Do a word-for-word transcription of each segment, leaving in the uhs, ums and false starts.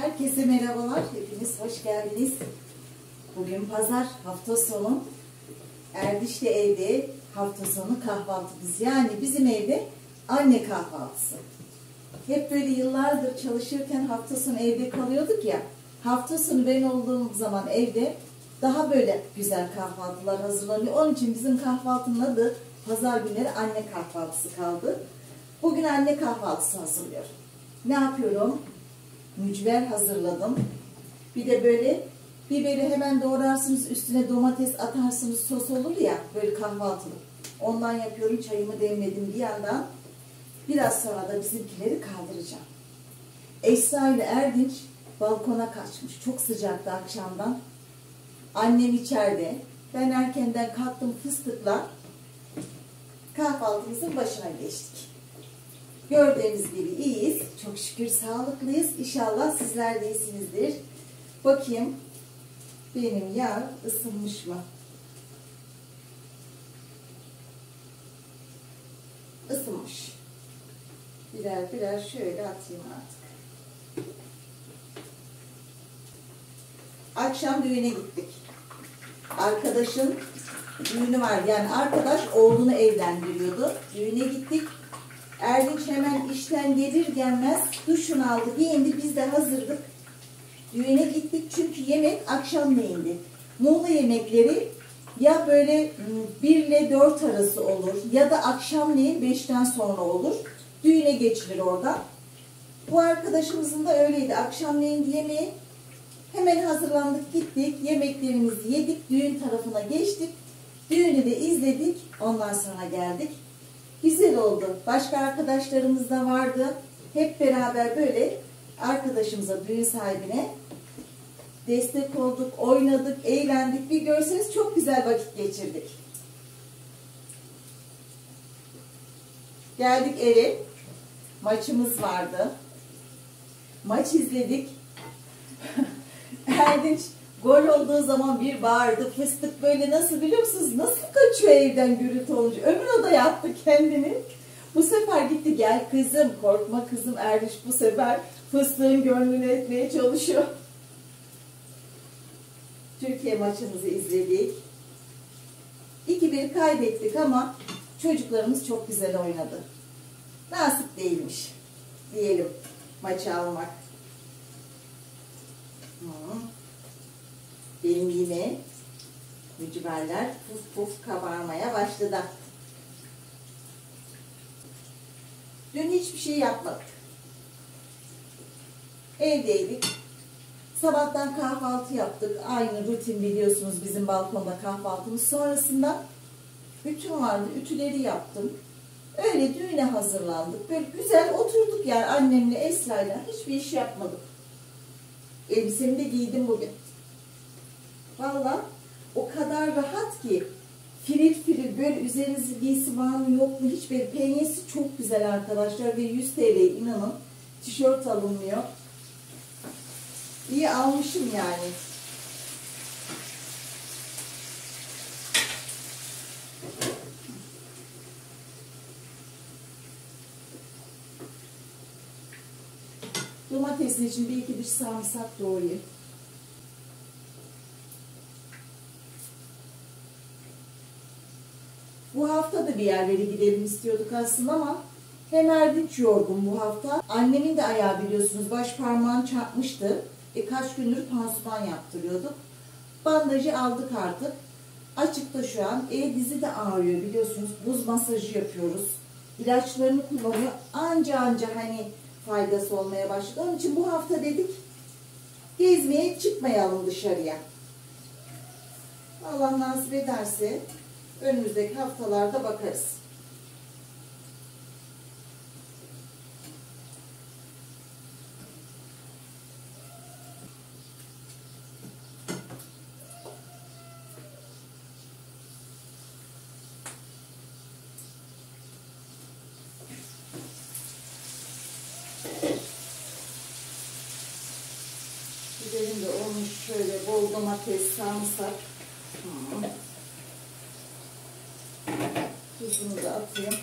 Herkese merhabalar. Hepiniz hoş geldiniz. Bugün pazar, hafta sonu. Erdiş de evde hafta sonu kahvaltımız. Yani bizim evde anne kahvaltısı. Hep böyle yıllardır çalışırken hafta sonu evde kalıyorduk ya. Hafta sonu ben olduğum zaman evde daha böyle güzel kahvaltılar hazırlanıyor. Onun için bizim kahvaltının adı pazar günleri anne kahvaltısı kaldı. Bugün anne kahvaltısı hazırlıyorum. Ne yapıyorum? Mücver hazırladım. Bir de böyle biberi hemen doğrarsınız, üstüne domates atarsınız, sos olur ya böyle kahvaltılık. Ondan yapıyorum. Çayımı demledim bir yandan. Biraz sonra da bizimkileri kaldıracağım. Esra ile Erdinç balkona kaçmış. Çok sıcaktı akşamdan. Annem içeride. Ben erkenden kalktım fıstıkla. Kahvaltımızın başına geçtik. Gördüğünüz gibi iyiyiz. Çok şükür sağlıklıyız. İnşallah sizler de iyisinizdir. Bakayım benim yağ ısınmış mı? Isınmış. Birer birer şöyle atayım artık. Akşam düğüne gittik. Arkadaşın düğünü var. Yani arkadaş oğlunu evlendiriyordu. Düğüne gittik. Erdinç hemen işten gelir gelmez duşunu aldı, giyindi. Biz de hazırdık. Düğüne gittik çünkü yemek akşamleyindi. Muğla yemekleri ya böyle bir ile dört arası olur ya da akşamleyin beşten sonra olur. Düğüne geçilir orada. Bu arkadaşımızın da öyleydi. Akşamleyin yemeği hemen hazırlandık, gittik. Yemeklerimizi yedik. Düğün tarafına geçtik. Düğünü de izledik. Ondan sonra geldik. Güzel oldu. Başka arkadaşlarımız da vardı. Hep beraber böyle arkadaşımıza, düğün sahibine destek olduk, oynadık, eğlendik. Bir görseniz çok güzel vakit geçirdik. Geldik eve. Maçımız vardı. Maç izledik. Erdinç gol olduğu zaman bir bağırdı. Fıstık böyle nasıl biliyor musunuz? Nasıl kaçıyor evden gürültü olunca. Öbür odaya attı kendini. Bu sefer gitti, gel kızım, korkma kızım. Erdinç bu sefer fıstığın gönlünü etmeye çalışıyor. Türkiye maçımızı izledik. iki bir kaybettik ama çocuklarımız çok güzel oynadı. Nasip değilmiş diyelim maçı almak. Hmm. Benim yine mücverler puf puf kabarmaya başladı. Dün hiçbir şey yapmadık. Evdeydik. Sabahtan kahvaltı yaptık. Aynı rutin biliyorsunuz bizim balkonda kahvaltımız. Sonrasında ütüm vardı. Ütüleri yaptım. Öyle düğüne hazırlandık. Böyle güzel oturduk yani annemle Esra'yla. Hiçbir iş yapmadık. Elbisemi de giydim bugün. Vallahi o kadar rahat ki firil firil böyle üzerinizi giysi var mı yok mu hiç böyle penyesi çok güzel arkadaşlar ve yüz TL inanın tişört alınmıyor. İyi almışım yani. Domatesin için bir iki diş sarımsak doğrayayım. Bu hafta da bir yerlere gidelim istiyorduk aslında ama hem Erdinç yorgun bu hafta. Annemin de ayağı biliyorsunuz baş parmağını çarpmıştı. E, kaç gündür pansuman yaptırıyorduk. Bandajı aldık artık. Açıkta şu an. E, dizi de ağrıyor biliyorsunuz. Buz masajı yapıyoruz. İlaçlarını kullanıyor. Anca anca hani faydası olmaya başladı. Onun için bu hafta dedik gezmeye çıkmayalım dışarıya. Allah nasip ederse önümüzdeki haftalarda bakarız. Biberim de olmuş şöyle bol domates, sarımsak. Hmm. Tuzunu da atayım.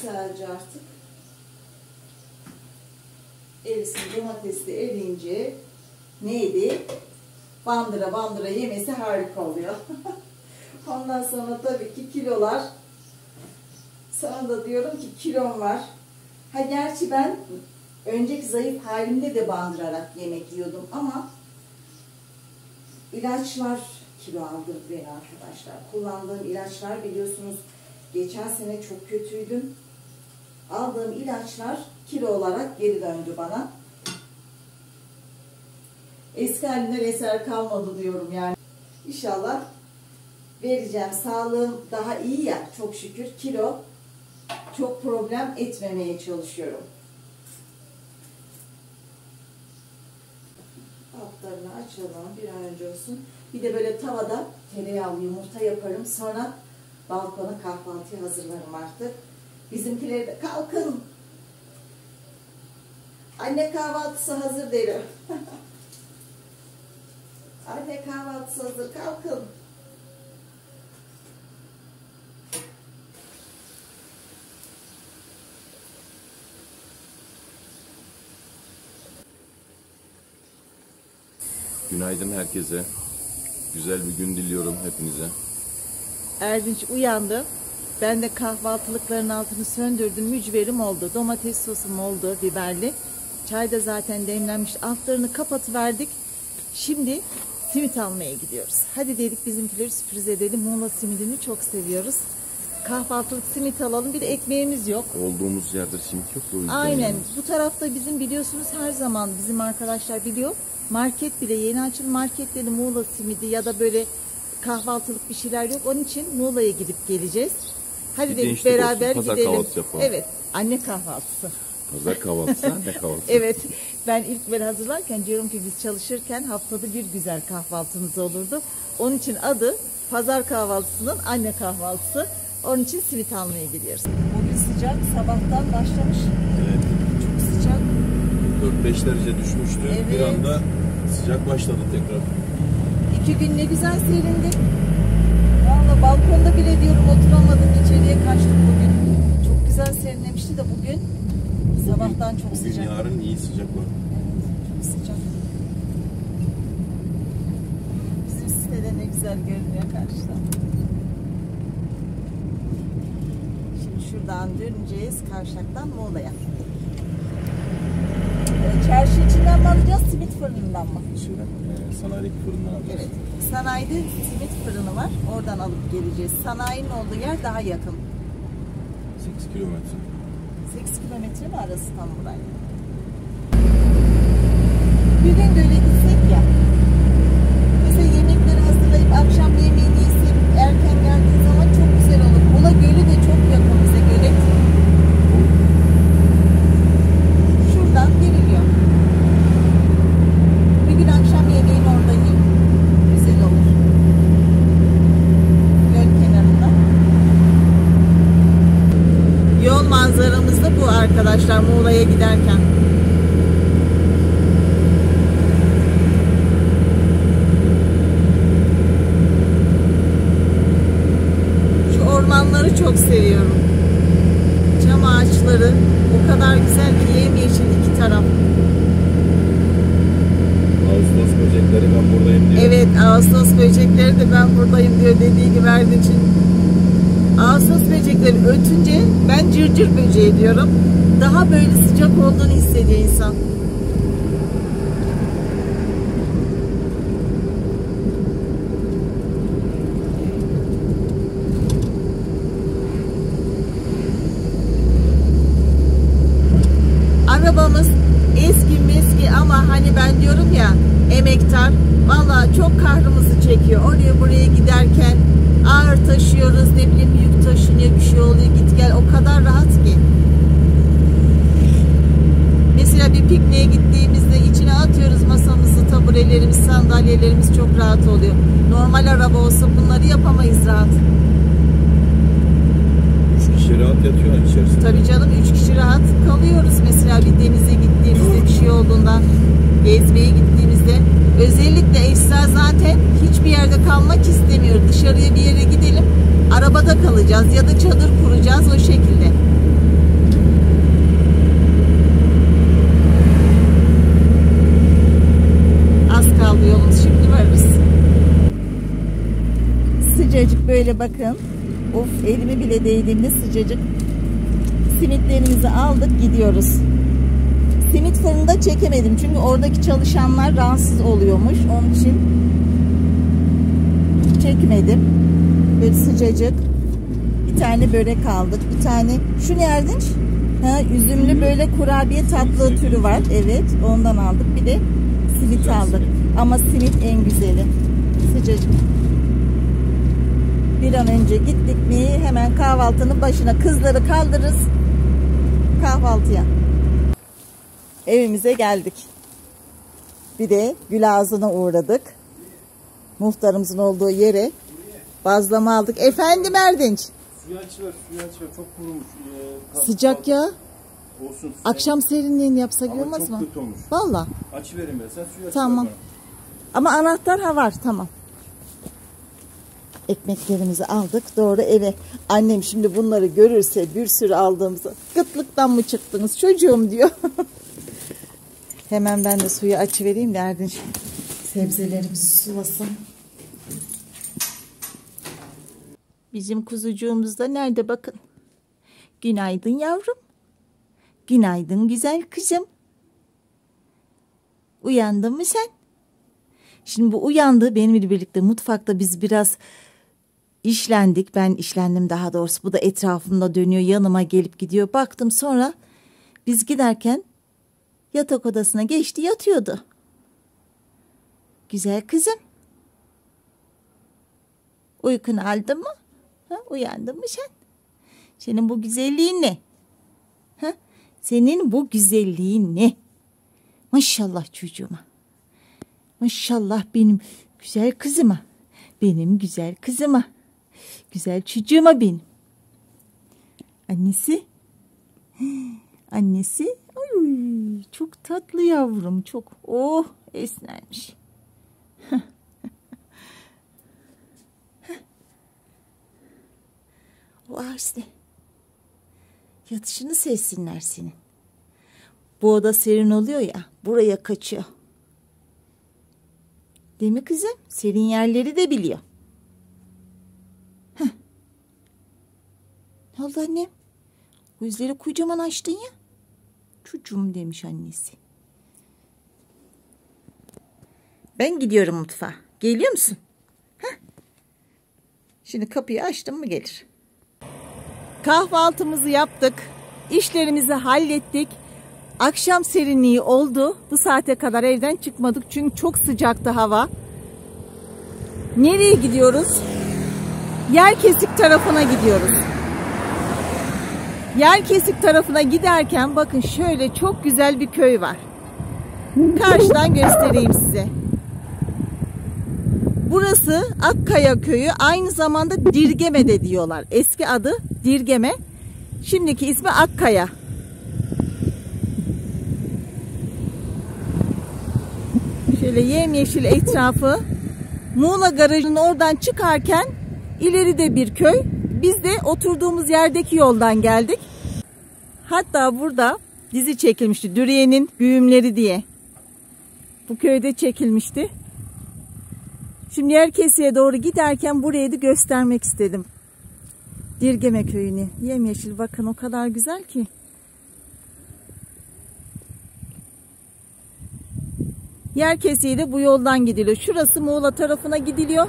güzelce artık erisin. Domates de erince neydi? Bandıra bandıra yemesi harika oluyor. Ondan sonra tabii ki kilolar. Sana da diyorum ki kilom var. Ha gerçi ben önceki zayıf halimde de bandırarak yemek yiyordum ama ilaçlar kilo aldırdı beni arkadaşlar. Kullandığım ilaçlar biliyorsunuz geçen sene çok kötüydüm. Aldığım ilaçlar kilo olarak geri döndü bana. Eski halimden eser kalmadı diyorum yani. İnşallah vereceğim. Sağlığım daha iyi ya çok şükür. Kilo çok problem etmemeye çalışıyorum. Altlarını açalım bir an önce olsun. Bir de böyle tavada tereyağlı yumurta yaparım. Sonra balkona kahvaltıyı hazırlarım artık. Bizimkileri de kalkın. Anne kahvaltısı hazır derim. Anne kahvaltısı hazır, kalkın. Günaydın herkese. Güzel bir gün diliyorum hepinize. Erdinç uyandı. Ben de kahvaltılıkların altını söndürdüm. Mücverim oldu. Domates sosum oldu, biberli. Çay da zaten demlenmiş. Altlarını kapatıverdik. Şimdi simit almaya gidiyoruz. Hadi dedik bizimkileri sürpriz edelim. Muğla simidini çok seviyoruz. Kahvaltılık simit alalım. Bir de ekmeğimiz yok. Olduğumuz yerde simit yok da o yüzden. Aynen. Yani. Bu tarafta bizim biliyorsunuz her zaman bizim arkadaşlar biliyor. Market bile yeni açıldı. Marketleri Muğla simidi ya da böyle kahvaltılık bir şeyler yok. Onun için Muğla'ya gidip geleceğiz. Hadi Bir dedik beraber olsun, pazar gidelim. kahvaltısı yapalım. Evet. Anne kahvaltısı. Pazar kahvaltısı, anne kahvaltısı. Evet. Ben ilk böyle hazırlarken diyorum ki biz çalışırken haftada bir güzel kahvaltımız olurdu. Onun için adı pazar kahvaltısının anne kahvaltısı. Onun için simit almaya gidiyoruz. Bugün sıcak. Sabahtan başlamış. Evet. Çok sıcak. dört beş derece düşmüştü. Evet. Bir anda sıcak başladı tekrar. İki gün ne güzel serindi. Valla balkonda bile diyorum oturamadım. İçeriye kaçtık bugün. Çok güzel serinlemişti de bugün sabahtan çok Bugün sıcak. yarın iyi sıcak var. Evet, çok sıcak. Bizim sitede ne güzel görünüyor karşıda. Şimdi şuradan döneceğiz Kavşak'tan Muğla'ya. Çarşı içinden mi alacağız, simit fırınından mı? Şimdi e, sanayideki fırından alacağız. Evet. Sanayide simit fırını var. Oradan alıp geleceğiz. Sanayinin olduğu yer daha yakın. sekiz kilometre. sekiz kilometre mi arası tam burayla? Bir gün böyle gitsek ya. Mesela yemekleri hazırlayıp akşam yemeğini yiyip erken geldiğin zaman çok güzel olur. Muğla Gölü de çok yakın bize, gölet. Şuradan giriliyor. Bir gün akşam yemeğini orada yiyip güzel olur. Göl kenarında. Yol manzaramız da bu arkadaşlar Muğla'ya giderken. Şu ormanları çok seviyorum. Çam ağaçları o kadar güzel ki yemyeşil iki taraf. Ağustos böcekleri ben buradayım diyor. Evet, Ağustos böcekleri de ben buradayım diyor dediği gibi Erdinç'in. Ağustos böcekleri ötünce ben cırcır böceği diyorum. Daha böyle sıcak olduğunu hissediyor insan. Arabamız eski meski ama hani ben diyorum ya emektar. Vallahi çok kahrımızı çekiyor. Oraya buraya giderken ağır taşıyoruz, ne bileyim yük taşınıyor, bir şey oluyor, git gel, o kadar rahat ki. Mesela bir pikniğe gittiğimizde içine atıyoruz masamızı, taburelerimiz, sandalyelerimiz, çok rahat oluyor. Normal araba olsa bunları yapamayız rahat. Üç kişi rahat yatıyor içerisinde. Tabii canım, üç kişi rahat kalıyoruz. Mesela bir denize gittiğimizde, bir şey olduğunda, gezmeye gittiğimizde. Özellikle Esra zaten hiçbir yerde kalmak istemiyor. Dışarıya bir yere gidelim, arabada kalacağız ya da çadır kuracağız o şekilde. Şöyle bakın. Of, elimi bile değdiğinde sıcacık. Simitlerimizi aldık, gidiyoruz. Simit fırında çekemedim çünkü oradaki çalışanlar rahatsız oluyormuş. Onun için çekmedim. Böyle sıcacık. Bir tane börek aldık. Bir tane, şu ne Erdinç? Ha, üzümlü böyle kurabiye tatlı türü var. Evet, ondan aldık. Bir de simit aldık. Ama simit en güzeli. Sıcacık. Bir an önce gittik mi hemen kahvaltının başına kızları kaldırırız. Kahvaltıya. Evimize geldik. Bir de Gül Ağzı'na uğradık. Muhtarımızın olduğu yere bazlama aldık. Efendim Erdinç? Suyu açıver, suyu açıver. Çok kurumuş. Ee, Sıcak ya. Olsun. Akşam serinliğini yapsak Ama olmaz çok mı? kötü olmuş. Valla. Açıverin ben. Sen suyu açıver. Tamam. Bana. Ama anahtar ha var. Tamam. Ekmeklerimizi aldık. Doğru eve. Annem şimdi bunları görürse bir sürü aldığımızı, kıtlıktan mı çıktınız çocuğum diyor. Hemen ben de suyu açıvereyim de Erdinç sebzelerimizi sulasın. Bizim kuzucuğumuz da nerede bakın. Günaydın yavrum. Günaydın güzel kızım. Uyandın mı sen? Şimdi bu uyandı. Benimle birlikte mutfakta biz biraz işlendik. Ben işlendim daha doğrusu. Bu da etrafımda dönüyor. Yanıma gelip gidiyor. Baktım sonra biz giderken yatak odasına geçti, yatıyordu. Güzel kızım. Uykunu aldın mı? Ha, uyandın mı sen? Senin bu güzelliğin ne? Ha? Senin bu güzelliğin ne? Maşallah çocuğuma. Maşallah benim güzel kızıma. Benim güzel kızıma. Güzel çocuğuma benim. Annesi. Annesi. Ay, çok tatlı yavrum. Çok. Oh, esnermiş. O ağaç ne? Yatışını sezsinler senin. Bu oda serin oluyor ya. Buraya kaçıyor. Değil mi kızım? Serin yerleri de biliyor. Heh. Ne oldu annem? Gözleri kocaman açtın ya. Çocuğum demiş annesi. Ben gidiyorum mutfağa. Geliyor musun? Heh. Şimdi kapıyı açtım mı gelir. Kahvaltımızı yaptık. İşlerimizi hallettik. Akşam serinliği oldu. Bu saate kadar evden çıkmadık çünkü çok sıcaktı hava. Nereye gidiyoruz? Yerkesik tarafına gidiyoruz. Yerkesik tarafına giderken bakın şöyle çok güzel bir köy var. Karşıdan göstereyim size. Burası Akkaya köyü. Aynı zamanda Dirgeme de diyorlar. Eski adı Dirgeme. Şimdiki ismi Akkaya. Şöyle yemyeşil etrafı. Muğla Garajı'nın oradan çıkarken ileride bir köy. Biz de oturduğumuz yerdeki yoldan geldik. Hatta burada dizi çekilmişti. Dürüye'nin Güğümleri diye. Bu köyde çekilmişti. Şimdi Yerkesik'e doğru giderken burayı da göstermek istedim. Dirgeme köyünü. Yemyeşil bakın o kadar güzel ki. Yerkesik'e de bu yoldan gidiliyor. Şurası Muğla tarafına gidiliyor.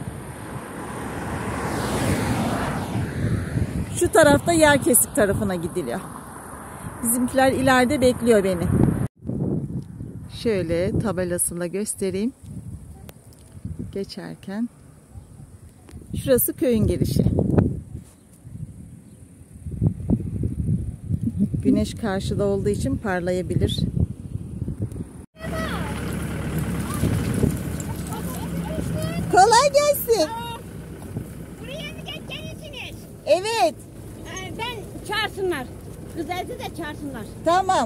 Şu tarafta Yerkesik tarafına gidiliyor. Bizimkiler ileride bekliyor beni. Şöyle tabelasıyla göstereyim. Geçerken. Şurası köyün girişi. Güneş karşıda olduğu için parlayabilir. Kolay gelsin. Buraya mı geçeceksiniz? Evet. Ee, ben çağırsınlar. Kızlardı da çağırsınlar. Tamam.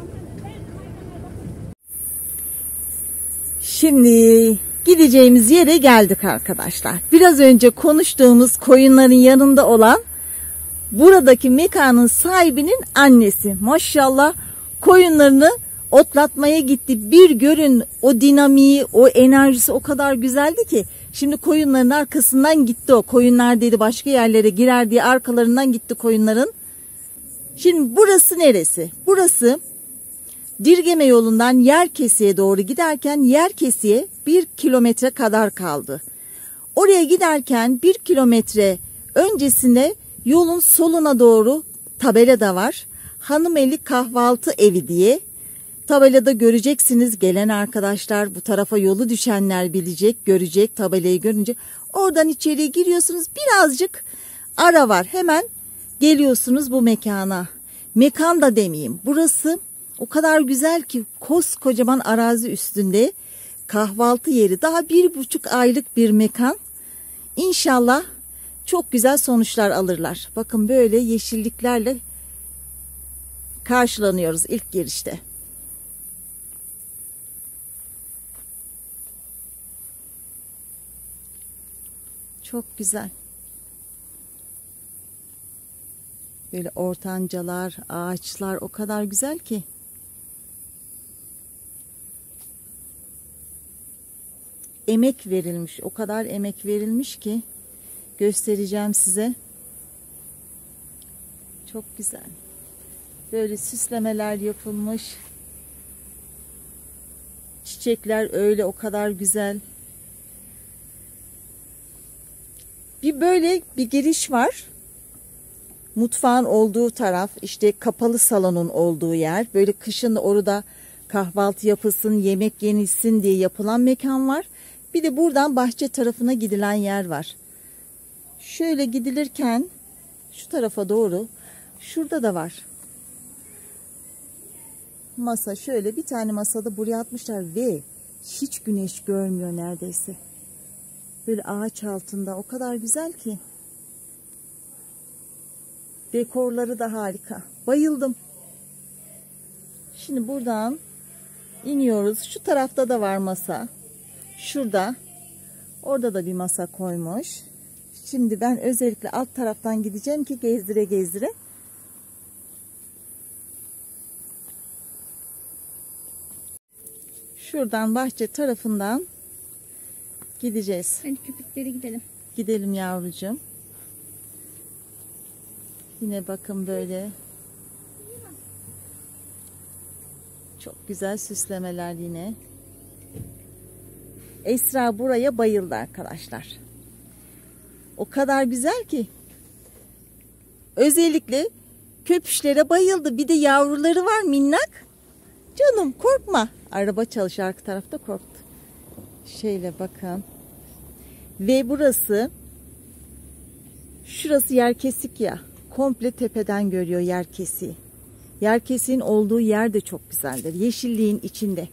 Şimdi gideceğimiz yere geldik arkadaşlar. Biraz önce konuştuğumuz koyunların yanında olan buradaki mekanın sahibinin annesi. Maşallah koyunlarını otlatmaya gitti. Bir görün o dinamiği, o enerjisi o kadar güzeldi ki Şimdi koyunların arkasından gitti o. Koyunlar dedi başka yerlere girer diye arkalarından gitti koyunların. Şimdi burası neresi? Burası Dirgeme yolundan Yerkesi'ye doğru giderken Yerkesi'ye bir kilometre kadar kaldı. Oraya giderken bir kilometre öncesinde yolun soluna doğru tabela da var. Hanımeli Kahvaltı Evi diye. Tabelada göreceksiniz, gelen arkadaşlar, bu tarafa yolu düşenler bilecek, görecek tabelayı görünce. Oradan içeriye giriyorsunuz, birazcık ara var, hemen geliyorsunuz bu mekana. Mekan da demeyeyim, burası o kadar güzel ki koskocaman arazi üstünde kahvaltı yeri, daha bir buçuk aylık bir mekan. İnşallah çok güzel sonuçlar alırlar. Bakın böyle yeşilliklerle karşılanıyoruz ilk girişte. Çok güzel. Böyle ortancalar, ağaçlar o kadar güzel ki. Emek verilmiş, o kadar emek verilmiş ki göstereceğim size. Çok güzel. Böyle süslemeler yapılmış. Çiçekler öyle o kadar güzel. Bir böyle bir giriş var. Mutfağın olduğu taraf, işte kapalı salonun olduğu yer. Böyle kışın orada kahvaltı yapılsın, yemek yenilsin diye yapılan mekan var. Bir de buradan bahçe tarafına gidilen yer var. Şöyle gidilirken şu tarafa doğru, şurada da var. Masa, şöyle bir tane masada buraya atmışlar ve hiç güneş görmüyor neredeyse. Böyle ağaç altında o kadar güzel ki. Dekorları da harika. Bayıldım. Şimdi buradan iniyoruz. Şu tarafta da var masa. Şurada. Orada da bir masa koymuş. Şimdi ben özellikle alt taraftan gideceğim ki gezdire gezdire. Şuradan bahçe tarafından gideceğiz. Hadi köpüklere gidelim. Gidelim yavrucuğum. Yine bakın böyle. Çok güzel süslemeler yine. Esra buraya bayıldı arkadaşlar. O kadar güzel ki. Özellikle köpüşlere bayıldı. Bir de yavruları var minnak. Canım korkma. Araba çalışıyor arka tarafta, korktu. Şöyle bakın. Ve burası, şurası Yerkesik ya. Komple tepeden görüyor Yerkesik'i. Yerkesik'in olduğu yer de çok güzeldir. Yeşilliğin içinde.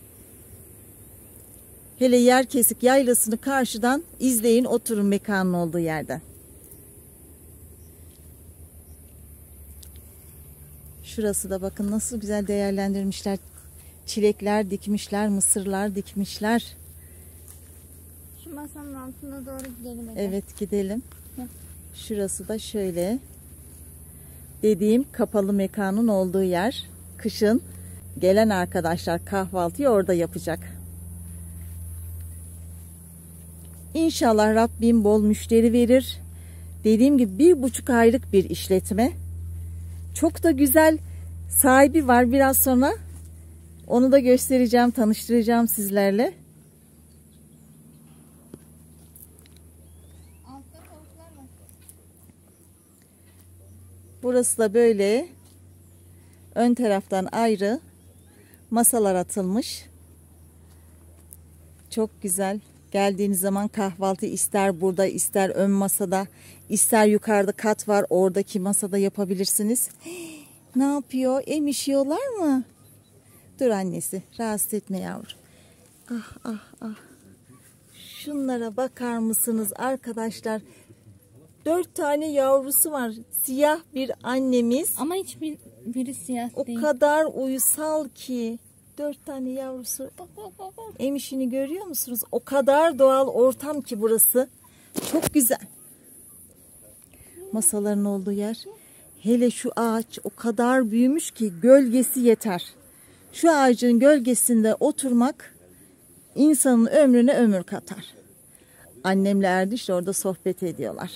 Hele Yerkesik yaylasını karşıdan izleyin, oturun mekanın olduğu yerden. Şurası da bakın nasıl güzel değerlendirmişler. Çilekler dikmişler, mısırlar dikmişler. Şu masanın altına doğru gidelim. Hadi. Evet gidelim. Şurası da şöyle. Dediğim kapalı mekanın olduğu yer. Kışın gelen arkadaşlar kahvaltıyı orada yapacak. İnşallah Rabbim bol müşteri verir. Dediğim gibi bir buçuk aylık bir işletme. Çok da güzel sahibi var, biraz sonra onu da göstereceğim, tanıştıracağım sizlerle. Burası da böyle ön taraftan ayrı masalar atılmış. Çok güzel. Geldiğiniz zaman kahvaltı ister burada, ister ön masada, ister yukarıda kat var, oradaki masada yapabilirsiniz. Hii, ne yapıyor? Emişiyorlar mı? Dur annesi, rahatsız etme yavrum. Ah ah ah. Şunlara bakar mısınız arkadaşlar? Dört tane yavrusu var. Siyah bir annemiz. Ama hiçbir biri siyah o değil. O kadar uysal ki. Dört tane yavrusu. Emişini görüyor musunuz? O kadar doğal ortam ki burası. Çok güzel. Masaların olduğu yer. Hele şu ağaç o kadar büyümüş ki gölgesi yeter. Şu ağacın gölgesinde oturmak insanın ömrüne ömür katar. Annemle Erdiş orada sohbet ediyorlar.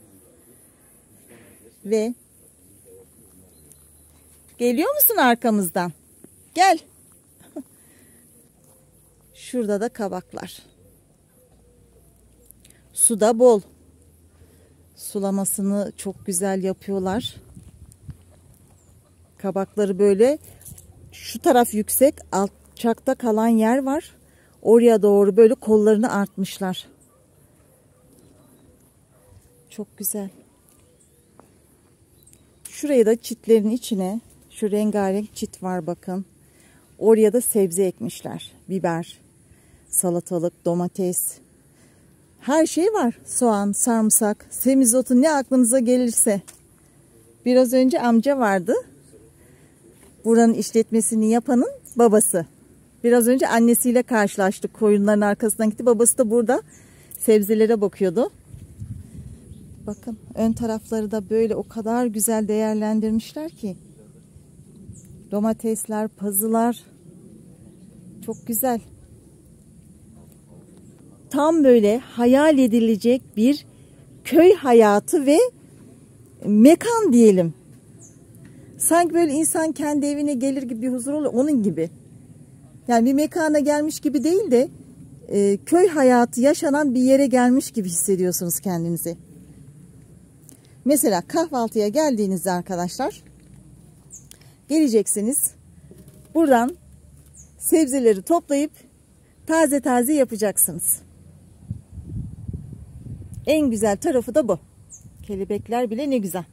Ve geliyor musun arkamızdan? Gel. Şurada da kabaklar. Su da bol. Sulamasını çok güzel yapıyorlar. Kabakları böyle şu taraf yüksek, alçakta kalan yer var. Oraya doğru böyle kollarını artmışlar. Çok güzel. Şuraya da çitlerin içine şu rengarenk çit var bakın. Oraya da sebze ekmişler. Biber, salatalık, domates. Her şey var. Soğan, sarımsak, semizotu, ne aklınıza gelirse. Biraz önce amca vardı. Buranın işletmesini yapanın babası. Biraz önce annesiyle karşılaştık. Koyunların arkasından gitti. Babası da burada sebzelere bakıyordu. Bakın ön tarafları da böyle o kadar güzel değerlendirmişler ki. Domatesler, pazılar. Çok güzel. Tam böyle hayal edilecek bir köy hayatı ve mekan diyelim. Sanki böyle insan kendi evine gelir gibi bir huzur oluyor. Onun gibi. Yani bir mekana gelmiş gibi değil de e, köy hayatı yaşanan bir yere gelmiş gibi hissediyorsunuz kendinizi. Mesela kahvaltıya geldiğinizde arkadaşlar geleceksiniz. Buradan sebzeleri toplayıp taze taze yapacaksınız. En güzel tarafı da bu. Kelebekler bile ne güzel.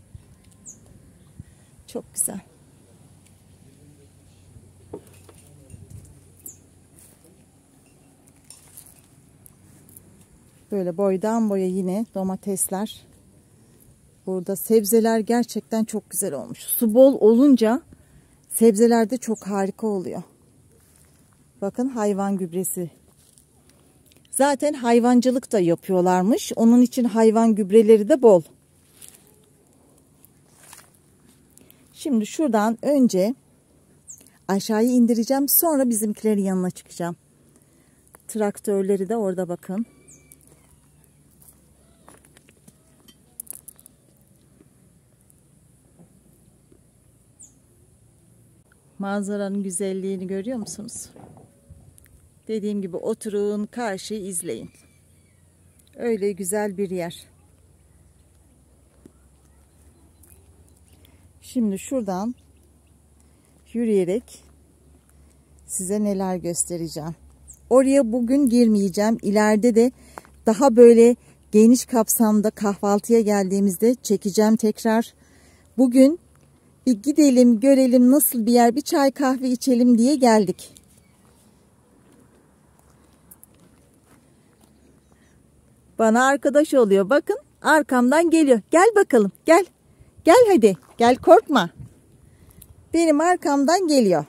Çok güzel. Böyle boydan boya yine domatesler. Burada sebzeler gerçekten çok güzel olmuş. Su bol olunca sebzeler de çok harika oluyor. Bakın hayvan gübresi. Zaten hayvancılık da yapıyorlarmış. Onun için hayvan gübreleri de bol. Şimdi şuradan önce aşağıya indireceğim. Sonra bizimkilerin yanına çıkacağım. Traktörleri de orada bakın. Manzaranın güzelliğini görüyor musunuz? Dediğim gibi oturun, karşıyı izleyin. Öyle güzel bir yer. Şimdi şuradan yürüyerek size neler göstereceğim. Oraya bugün girmeyeceğim. İleride de daha böyle geniş kapsamda kahvaltıya geldiğimizde çekeceğim tekrar. Bugün bir gidelim, görelim nasıl bir yer, bir çay kahve içelim diye geldik. Bana arkadaş oluyor. Bakın arkamdan geliyor. Gel bakalım, gel. Gel hadi, gel korkma. Benim arkamdan geliyor.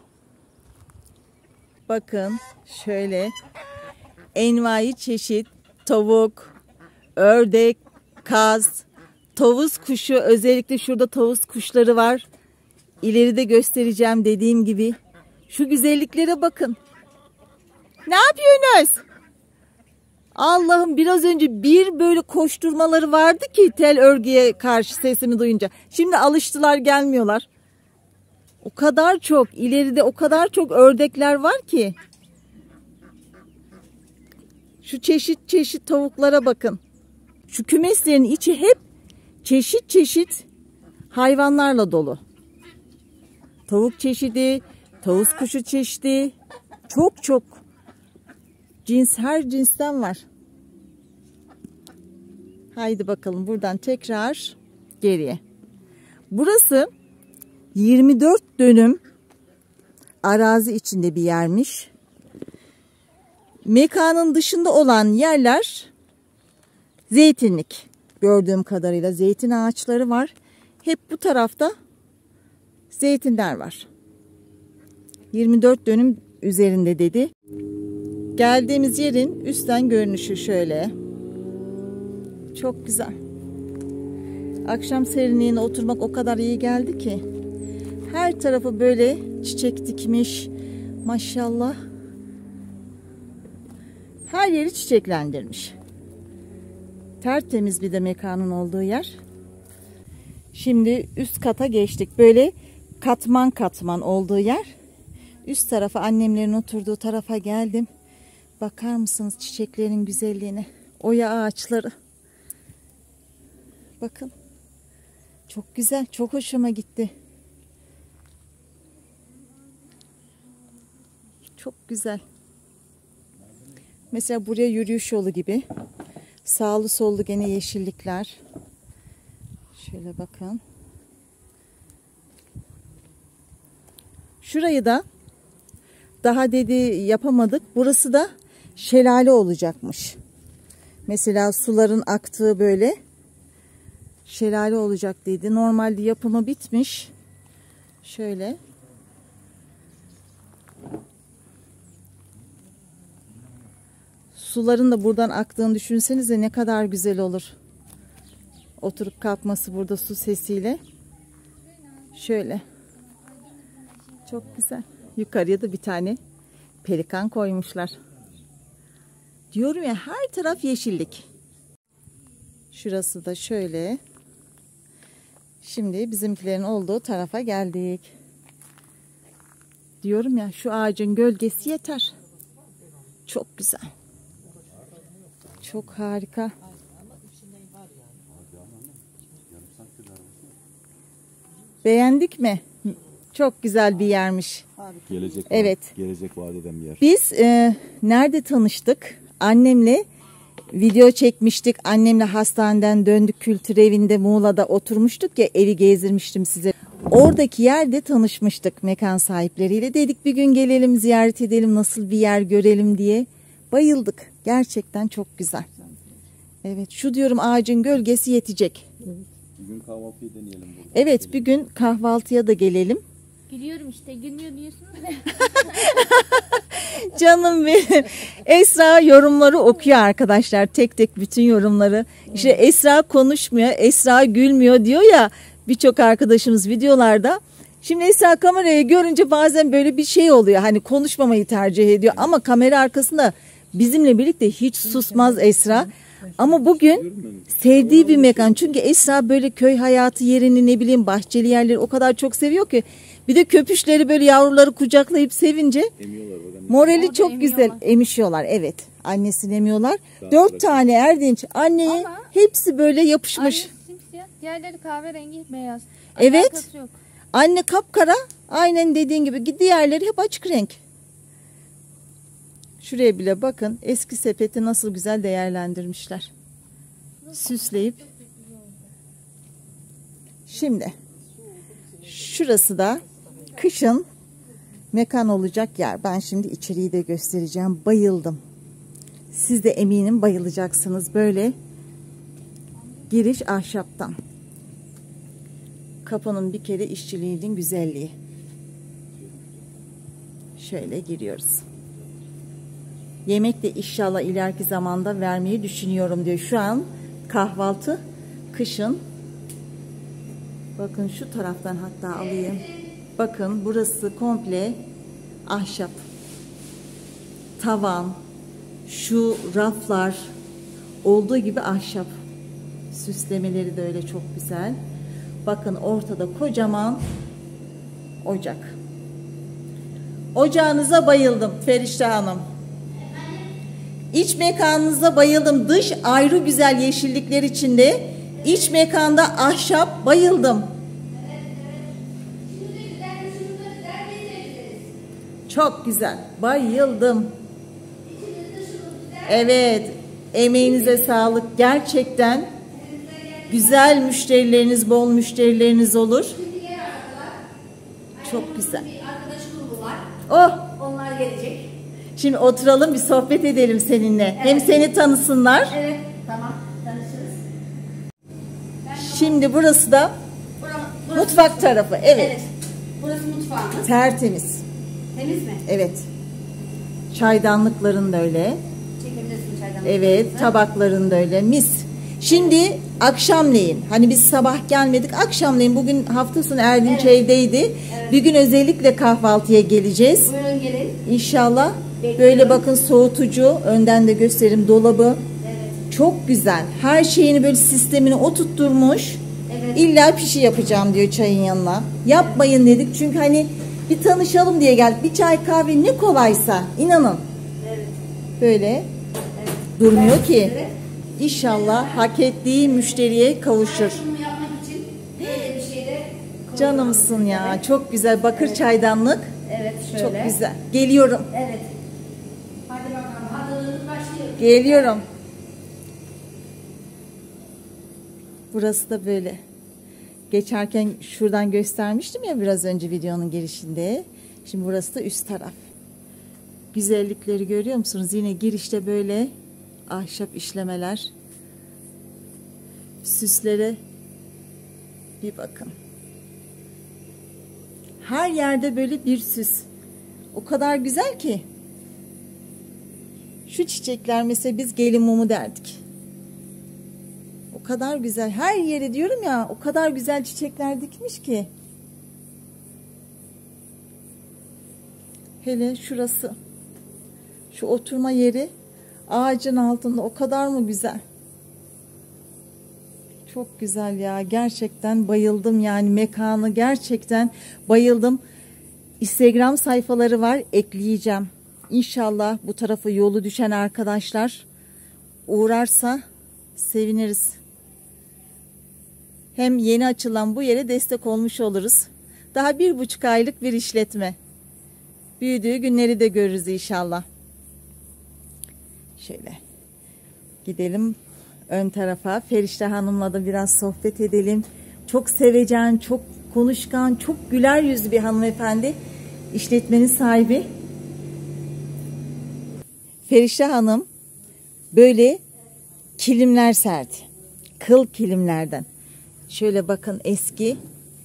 Bakın şöyle envai çeşit tavuk, ördek, kaz, tavus kuşu, özellikle şurada tavus kuşları var. İleride göstereceğim dediğim gibi. Şu güzelliklere bakın. Ne yapıyorsunuz? Allah'ım, biraz önce bir böyle koşturmaları vardı ki tel örgüye karşı sesimi duyunca. Şimdi alıştılar, gelmiyorlar. O kadar çok, ileride o kadar çok ördekler var ki. Şu çeşit çeşit tavuklara bakın. Şu kümeslerin içi hep çeşit çeşit hayvanlarla dolu. Tavuk çeşidi, tavus kuşu çeşidi, çok çok cins, her cinsten var. Haydi bakalım buradan tekrar geriye. Burası yirmi dört dönüm arazi içinde bir yermiş. Mekanın dışında olan yerler zeytinlik. Gördüğüm kadarıyla zeytin ağaçları var. Hep bu tarafta zeytinler var. yirmi dört dönüm üzerinde dedi. Geldiğimiz yerin üstten görünüşü şöyle. Çok güzel. Akşam serinliğine oturmak o kadar iyi geldi ki. Her tarafı böyle çiçek dikmiş. Maşallah. Her yeri çiçeklendirmiş. Tertemiz bir de mekanın olduğu yer. Şimdi üst kata geçtik. Böyle katman katman olduğu yer. Üst tarafa, annemlerin oturduğu tarafa geldim. Bakar mısınız çiçeklerin güzelliğine? Oya ağaçları. Bakın. Çok güzel. Çok hoşuma gitti. Çok güzel. Mesela buraya yürüyüş yolu gibi. Sağlı sollu gene yeşillikler. Şöyle bakın. Şurayı da daha dedi yapamadık. Burası da şelale olacakmış. Mesela suların aktığı böyle şelale olacak dedi. Normalde yapımı bitmiş. Şöyle. Suların da buradan aktığını düşünsenize ne kadar güzel olur. Oturup kalkması burada su sesiyle. Şöyle. Çok güzel. Yukarıya da bir tane pelikan koymuşlar. Diyorum ya, her taraf yeşillik. Şurası da şöyle. Şimdi bizimkilerin olduğu tarafa geldik. Diyorum ya, şu ağacın gölgesi yeter. Çok güzel. Çok harika. Beğendik mi? Çok güzel bir yermiş. Gelecek, evet. Gelecek vaat eden bir yer. Biz e, nerede tanıştık? Annemle video çekmiştik. Annemle hastaneden döndük, kültür evinde Muğla'da oturmuştuk ya, evi gezdirmiştim size. Oradaki yerde tanışmıştık mekan sahipleriyle. Dedik bir gün gelelim, ziyaret edelim, nasıl bir yer görelim diye. Bayıldık. Gerçekten çok güzel. Evet, şu diyorum ağacın gölgesi yetecek. Bir gün kahvaltıyı deneyelim burada. Evet, bir gün kahvaltıya da gelelim. Gülüyorum işte, gülmüyor diyorsun. Canım benim. Esra yorumları okuyor arkadaşlar. Tek tek bütün yorumları. İşte Esra konuşmuyor, Esra gülmüyor diyor ya birçok arkadaşımız videolarda. Şimdi Esra kamerayı görünce bazen böyle bir şey oluyor. Hani konuşmamayı tercih ediyor. Ama kamera arkasında bizimle birlikte hiç susmaz Esra. Ama bugün sevdiği bir mekan. Çünkü Esra böyle köy hayatı yerini, ne bileyim bahçeli yerleri o kadar çok seviyor ki. Bir de köpüşleri böyle yavruları kucaklayıp sevince morali çok güzel. Emişiyorlar, evet. Annesini emiyorlar. Dört tane Erdinç anneye Ama hepsi böyle yapışmış. Anne simsiyah, diğerleri kahverengi, beyaz. Evet. Alakası yok. Anne kapkara, aynen dediğin gibi. Diğerleri hep açık renk. Şuraya bile bakın, eski sepeti nasıl güzel değerlendirmişler. Süsleyip. Şimdi şurası da kışın mekan olacak yer. Ben şimdi içeriği de göstereceğim. Bayıldım. Siz de eminim bayılacaksınız. Böyle giriş ahşaptan. Kapının bir kere işçiliğinin güzelliği. Şöyle giriyoruz. Yemek de inşallah ileriki zamanda vermeyi düşünüyorum diyor. Şu an kahvaltı kışın. Bakın şu taraftan hatta alayım. Bakın burası komple ahşap. Tavan, şu raflar olduğu gibi ahşap. Süslemeleri de öyle çok güzel. Bakın ortada kocaman ocak. Ocağınıza bayıldım Ferişte Hanım. İç mekanınıza bayıldım. Dış ayrı güzel yeşillikler içinde. İç mekanda ahşap, bayıldım. Çok güzel. Bayıldım. Evet. Emeğinize sağlık. Gerçekten güzel müşterileriniz, bol müşterileriniz olur. Çok güzel. Arkadaş grubu var. Oh. Onlar gelecek. Şimdi oturalım, bir sohbet edelim seninle. Evet. Hem seni tanısınlar. Evet. Tamam. Tanışırız. Şimdi burası da Burası, burası mutfak mutfağı. tarafı. Evet. Evet. Burası mutfağımız. Tertemiz. Temiz mi? Evet. Çaydanlıkların da öyle. Çekebilirsin çaydan. Evet. Tabakların da öyle. Mis. Şimdi akşamleyin. Hani biz sabah gelmedik. Akşamleyin, bugün hafta sonu Erdinç evet. evdeydi. Evet. Bir gün özellikle kahvaltıya geleceğiz. Buyurun gelin. İnşallah. Bekliyorum. Böyle bakın, soğutucu. Önden de göstereyim, dolabı. Evet. Çok güzel. Her şeyini böyle sistemini oturtturmuş. Evet. İlla pişi yapacağım diyor çayın yanına. Yapmayın dedik çünkü hani bir tanışalım diye geldik. Bir çay kahve ne kolaysa inanın. Evet. Böyle Evet. durmuyor Ben ki. sizlere İnşallah hak ettiği müşteriye kavuşur. Bunu yapmak için böyle bir şeyde Canımsın ya. Çok güzel. Bakır çaydanlık. Evet şöyle. Çok güzel. Geliyorum. Evet. Hadi bakalım. Hazırlığınız başlıyor. Geliyorum. Burası da böyle. Geçerken şuradan göstermiştim ya biraz önce videonun girişinde. Şimdi burası da üst taraf. Güzellikleri görüyor musunuz? Yine girişte böyle ahşap işlemeler. Süslere bir bakın. Her yerde böyle bir süs. O kadar güzel ki. Şu çiçekler mesela biz gelin mumu derdik. O kadar güzel. Her yere diyorum ya o kadar güzel çiçekler dikmiş ki. Hele şurası. Şu oturma yeri ağacın altında o kadar mı güzel? Çok güzel ya. Gerçekten bayıldım yani mekanı gerçekten bayıldım. Instagram sayfaları var. Ekleyeceğim. İnşallah bu tarafa yolu düşen arkadaşlar uğrarsa seviniriz. Hem yeni açılan bu yere destek olmuş oluruz. Daha bir buçuk aylık bir işletme. Büyüdüğü günleri de görürüz inşallah. Şöyle gidelim ön tarafa. Ferişte Hanım'la da biraz sohbet edelim. Çok sevecen, çok konuşkan, çok güler yüzlü bir hanımefendi. İşletmenin sahibi. Ferişte Hanım böyle kilimler serdi. Kıl kilimlerden. Şöyle bakın eski.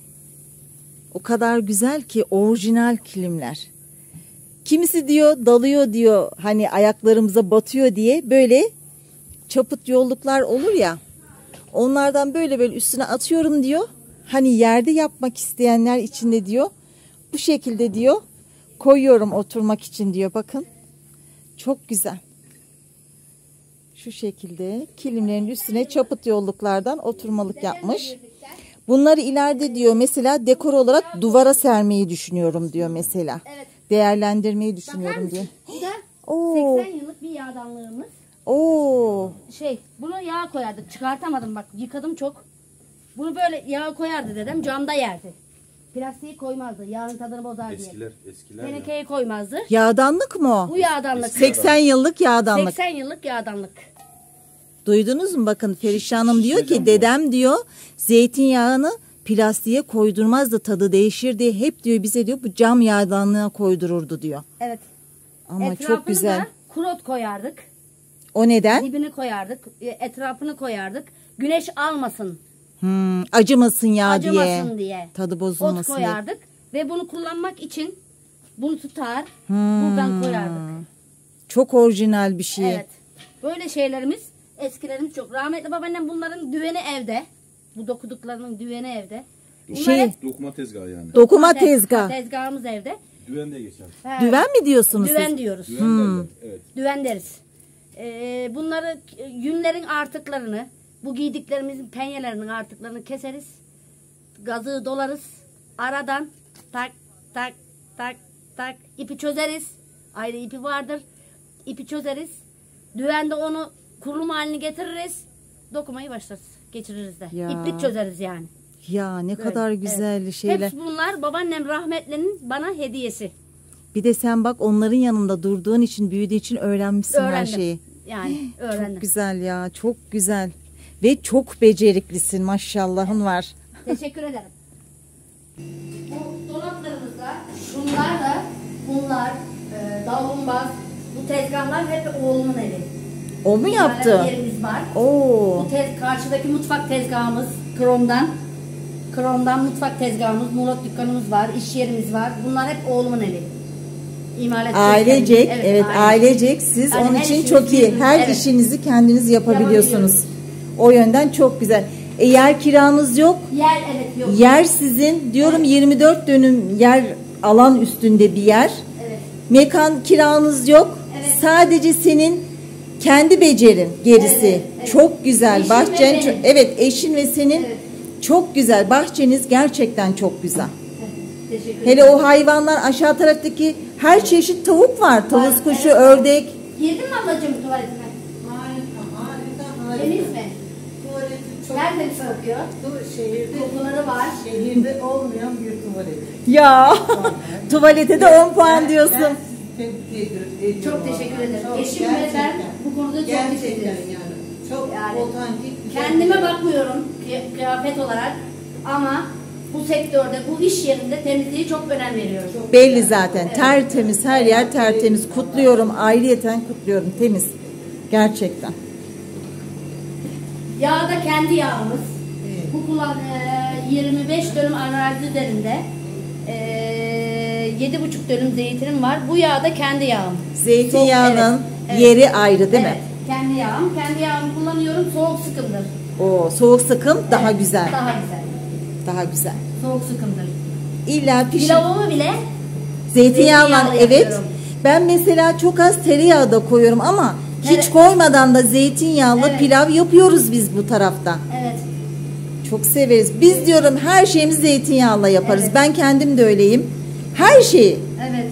O kadar güzel ki orijinal kilimler. Kimisi diyor dalıyor diyor hani ayaklarımıza batıyor diye böyle çaput yolluklar olur ya. Onlardan böyle böyle üstüne atıyorum diyor. Hani yerde yapmak isteyenler için de diyor. Bu şekilde diyor koyuyorum oturmak için diyor bakın. Çok güzel. Şu şekilde kilimlerin üstüne çaput yolluklardan oturmalık yapmış. Bunları ileride diyor mesela dekor olarak duvara sermeyi düşünüyorum diyor mesela. Evet. Değerlendirmeyi düşünüyorum diyor. Bu da Oo. seksen yıllık bir yağdanlığımız. Oo. Şey, bunu yağa koyardık. Çıkartamadım bak. Yıkadım çok. Bunu böyle yağa koyardı dedem. Camda yerdi. Plastiği koymazdı. Yağın tadını bozar diye. Eskiler, eskiler ya. Tenekeyi koymazdı. Yağdanlık mı o? Bu yağdanlık. seksen yıllık yağdanlık. seksen yıllık yağdanlık. Duydunuz mu bakın Ferişte Hanım diyor ki Şişeden bu. dedem diyor zeytinyağını plastiğe koydurmazdı tadı değişir diye hep diyor bize diyor bu cam yağdanlığa koydururdu diyor. Evet. Ama Etrafını çok güzel. da kurot koyardık. O neden? Dibini koyardık. e, Etrafını koyardık. Güneş almasın. Hmm, acımasın ya acımasın diye. diye. Tadı Ot bozulmasın diye. koyardık. Ve bunu kullanmak için bunu tutar. Hmm. Buradan koyardık. Çok orijinal bir şey. Evet. Böyle şeylerimiz eskilerimiz çok. Rahmetli babaannem bunların düveni evde. Bu dokuduklarının düveni evde. Bunlar Şey- hep Dokuma tezgahı yani. Dokuma tez- tezgah. Tezgahımız evde. Düven de geçer. He, Düven mi diyorsunuz Düven siz? diyoruz. Düven derler. Evet. Düven deriz. Ee, bunları yünlerin artıklarını, bu giydiklerimizin penyelerinin artıklarını keseriz. Gazığı dolarız. Aradan tak tak tak tak ipi çözeriz. Ayrı ipi vardır. İpi çözeriz. Düvende onu kurulum haline getiririz. Dokumayı başlarız. Geçiririz de. Ya. İplik çözeriz yani. Ya ne Böyle, kadar güzel evet. şeyler. Hepsi bunlar babaannem rahmetlinin bana hediyesi. Bir de sen bak onların yanında durduğun için büyüdüğü için öğrenmişsin her Öğrendim. şeyi. Yani öğrendim. Çok güzel ya çok güzel. Ve çok beceriklisin maşallahın var. Teşekkür ederim. Bu dolaplarımızda şunlar da bunlar e, davlumbaz bu tezgahlar hep oğlumun evi. O mu yaptı? İmalat yerimiz var. Oo. Bu tez, karşıdaki mutfak tezgahımız kromdan. Kromdan mutfak tezgahımız, muğlak dükkanımız var, iş yerimiz var. Bunlar hep oğlumun evi. İmalat Ailecek, tezgahımız. evet, aile. ailecek. Siz Yani onun her için işimiz çok iyi. birbirimiz- Her evet. işinizi kendiniz yapabiliyorsunuz. Yapabiliyoruz. O yönden çok güzel. E, yer kiranız yok. Yer evet yok. Yer sizin. Diyorum yirmi dört dönüm yer alan üstünde bir yer. Evet. Mekan kiranız yok. Evet. Sadece senin kendi becerin gerisi. Evet, evet. Çok güzel. Eşim Bahçen ve çok- benim. evet, eşin ve senin Evet. çok güzel. Bahçeniz gerçekten çok güzel. Teşekkür Hele ederim. o hayvanlar, aşağı taraftaki her çeşit tavuk var. Tavus Var, kuşu, evet. ördek. Girdin mi ablacığım tuvaletine? Harika, harika, harika. Temiz mi? Tuvaleti çok Nerede kokuyor? Bu şehirde, Kokuları var. şehirde olmayan bir tuvalet. Ya tuvalete de on puan diyorsun. Ben tebrik ediyorum. Çok teşekkür ederim. Çok, Eşim ve ben gerçekten. bu konuda çok Gerçekten teşekkür ederim. yani. Çok Yani otantik. güzel Kendime bir- bakmıyorum kıy- kıyafet olarak ama bu sektörde, bu iş yerinde temizliğe çok önem veriyorum. Belli zaten. Tertemiz, her yer tertemiz. Kutluyorum. Ayrıyeten kutluyorum. Temiz. Gerçekten. Yağ da kendi yağımız. Evet. Bu kullan e, yirmi beş dönüm arazi üzerinde e, yedi buçuk dönüm zeytinim var. Bu yağ da kendi yağım. Zeytinyağının Evet, evet. yeri ayrı değil mi? Evet, kendi yağım. Kendi yağımı kullanıyorum. Soğuk sıkımdır. O soğuk sıkım daha Evet, güzel. Daha güzel. Daha güzel. Soğuk sıkımdır. İlla pişir. Pilavımı bile Zeytinyağla zeytinyağla evet. yapıyorum. Ben mesela çok az tereyağı da koyuyorum ama hiç Evet. koymadan da zeytinyağlı Evet. pilav yapıyoruz biz bu tarafta. evet. Çok severiz. Biz diyorum her şeyimizi zeytinyağla yaparız. Evet. Ben kendim de öyleyim. Her şeyi Evet.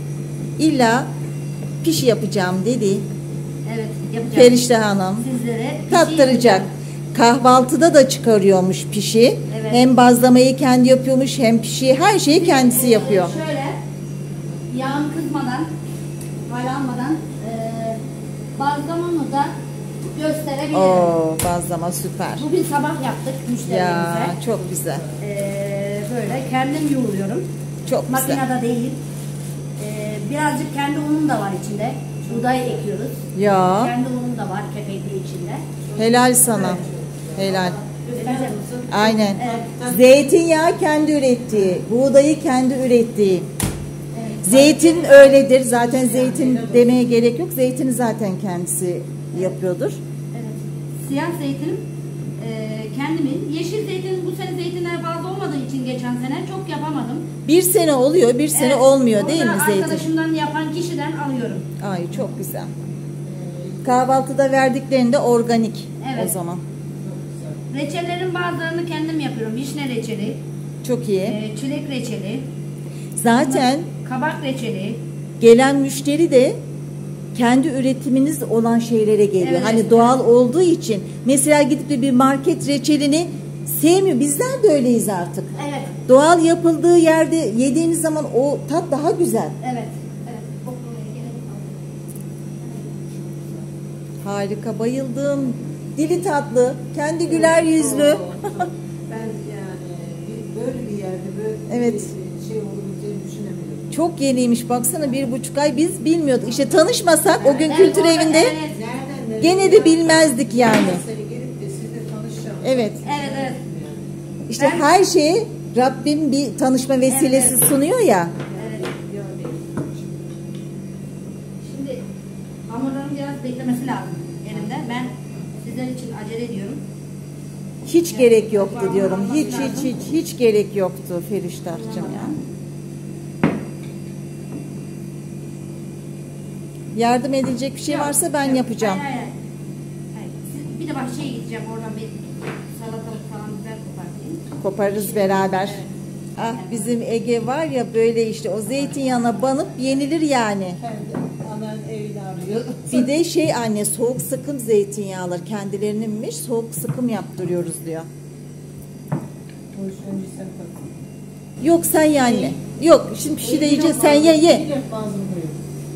illa pişi yapacağım dedi Evet. Yapacağım. Ferişte Hanım. Sizlere bir şey Tattıracak. yapacağım. Kahvaltıda da çıkarıyormuş pişi. Evet. Hem bazlamayı kendi yapıyormuş hem pişi. Her şeyi kendisi yapıyor. Ee, şöyle yağım kızmadan, halanmadan e, bazlamamı da gösterebilirim. Oo, bazlama süper. Bugün sabah yaptık müşterilerimize. Ya çok güzel. Ee, böyle kendim yoğuruyorum. Çok güzel. Makinede değil. Ee, birazcık kendi unum da var içinde. Buğday ekiyoruz. Ya Kendi unum da var kepekli içinde. helal sana. Helal. Göstereceğim. Aynen. Evet. Zeytinyağı kendi ürettiği, buğdayı kendi ürettiği. Evet. Zeytin öyledir. Zaten zeytin demeye gerek yok. Zeytini zaten kendisi yapıyordur. Evet. Siyah zeytinim e, kendimin. Yeşil zeytin bu sene zeytinler fazla olmadığı için geçen sene çok yapamadım. Bir sene oluyor, bir sene Evet, olmuyor onu değil da mi zeytin? arkadaşımdan yapan kişiden alıyorum. Ay çok güzel. Kahvaltıda verdiklerinde organik Evet. o zaman. Reçellerin bazılarını kendim yapıyorum. Vişne reçeli, Çok iyi. e, çilek reçeli, Zaten kabak reçeli. gelen müşteri de kendi üretiminiz olan şeylere geliyor. Evet. Hani doğal olduğu için. Mesela gidip de bir market reçelini sevmiyor. Bizler de öyleyiz artık. Evet, Doğal yapıldığı yerde yediğiniz zaman o tat daha güzel. evet, evet. Okumaya gerek yok. Harika, bayıldım. Dili tatlı, kendi güler yüzlü. Oo, çok- Ben yani bir- böyle bir yerde böyle Evet. bir şey olabileceğini düşünemiyorum. Çok yeniymiş baksana, bir buçuk ay biz bilmiyorduk. İşte tanışmasak o gün Ben kültür orada- evinde Evet, Nereden nereye gene de bilmezdik yani. Seni gelip de sizle tanışacağım. Evet. evet, evet. İşte Ben- her şeye Rabbim bir tanışma vesilesi Evet. sunuyor ya. Evet. Şimdi hamurların biraz beklemesi lazım elimde. Ben sizler için acele ediyorum. Hiç gerek yoktu diyorum. Hiç hiç hiç hiç gerek yoktu Feriştah'cığım ya. Yardım edilecek bir şey Yok, varsa ben yok. yapacağım. Hayır, hayır. Hayır. Siz- bir de bahçeye gideceğim. Oradan bir salatalık falan biber kopartayım. Koparırız beraber. Ah bizim Ege var ya böyle işte o zeytinyağına banıp yenilir yani. Kendi anan evini arıyor. Bir de şey anne, soğuk sıkım zeytinyağları kendilerininmiş, soğuk sıkım yaptırıyoruz diyor. Bu iş önce sen tak. Yok sen ye anne. Yok şimdi pişi de yiyeceğiz, sen ye ye. Bir de fazla koyuyor.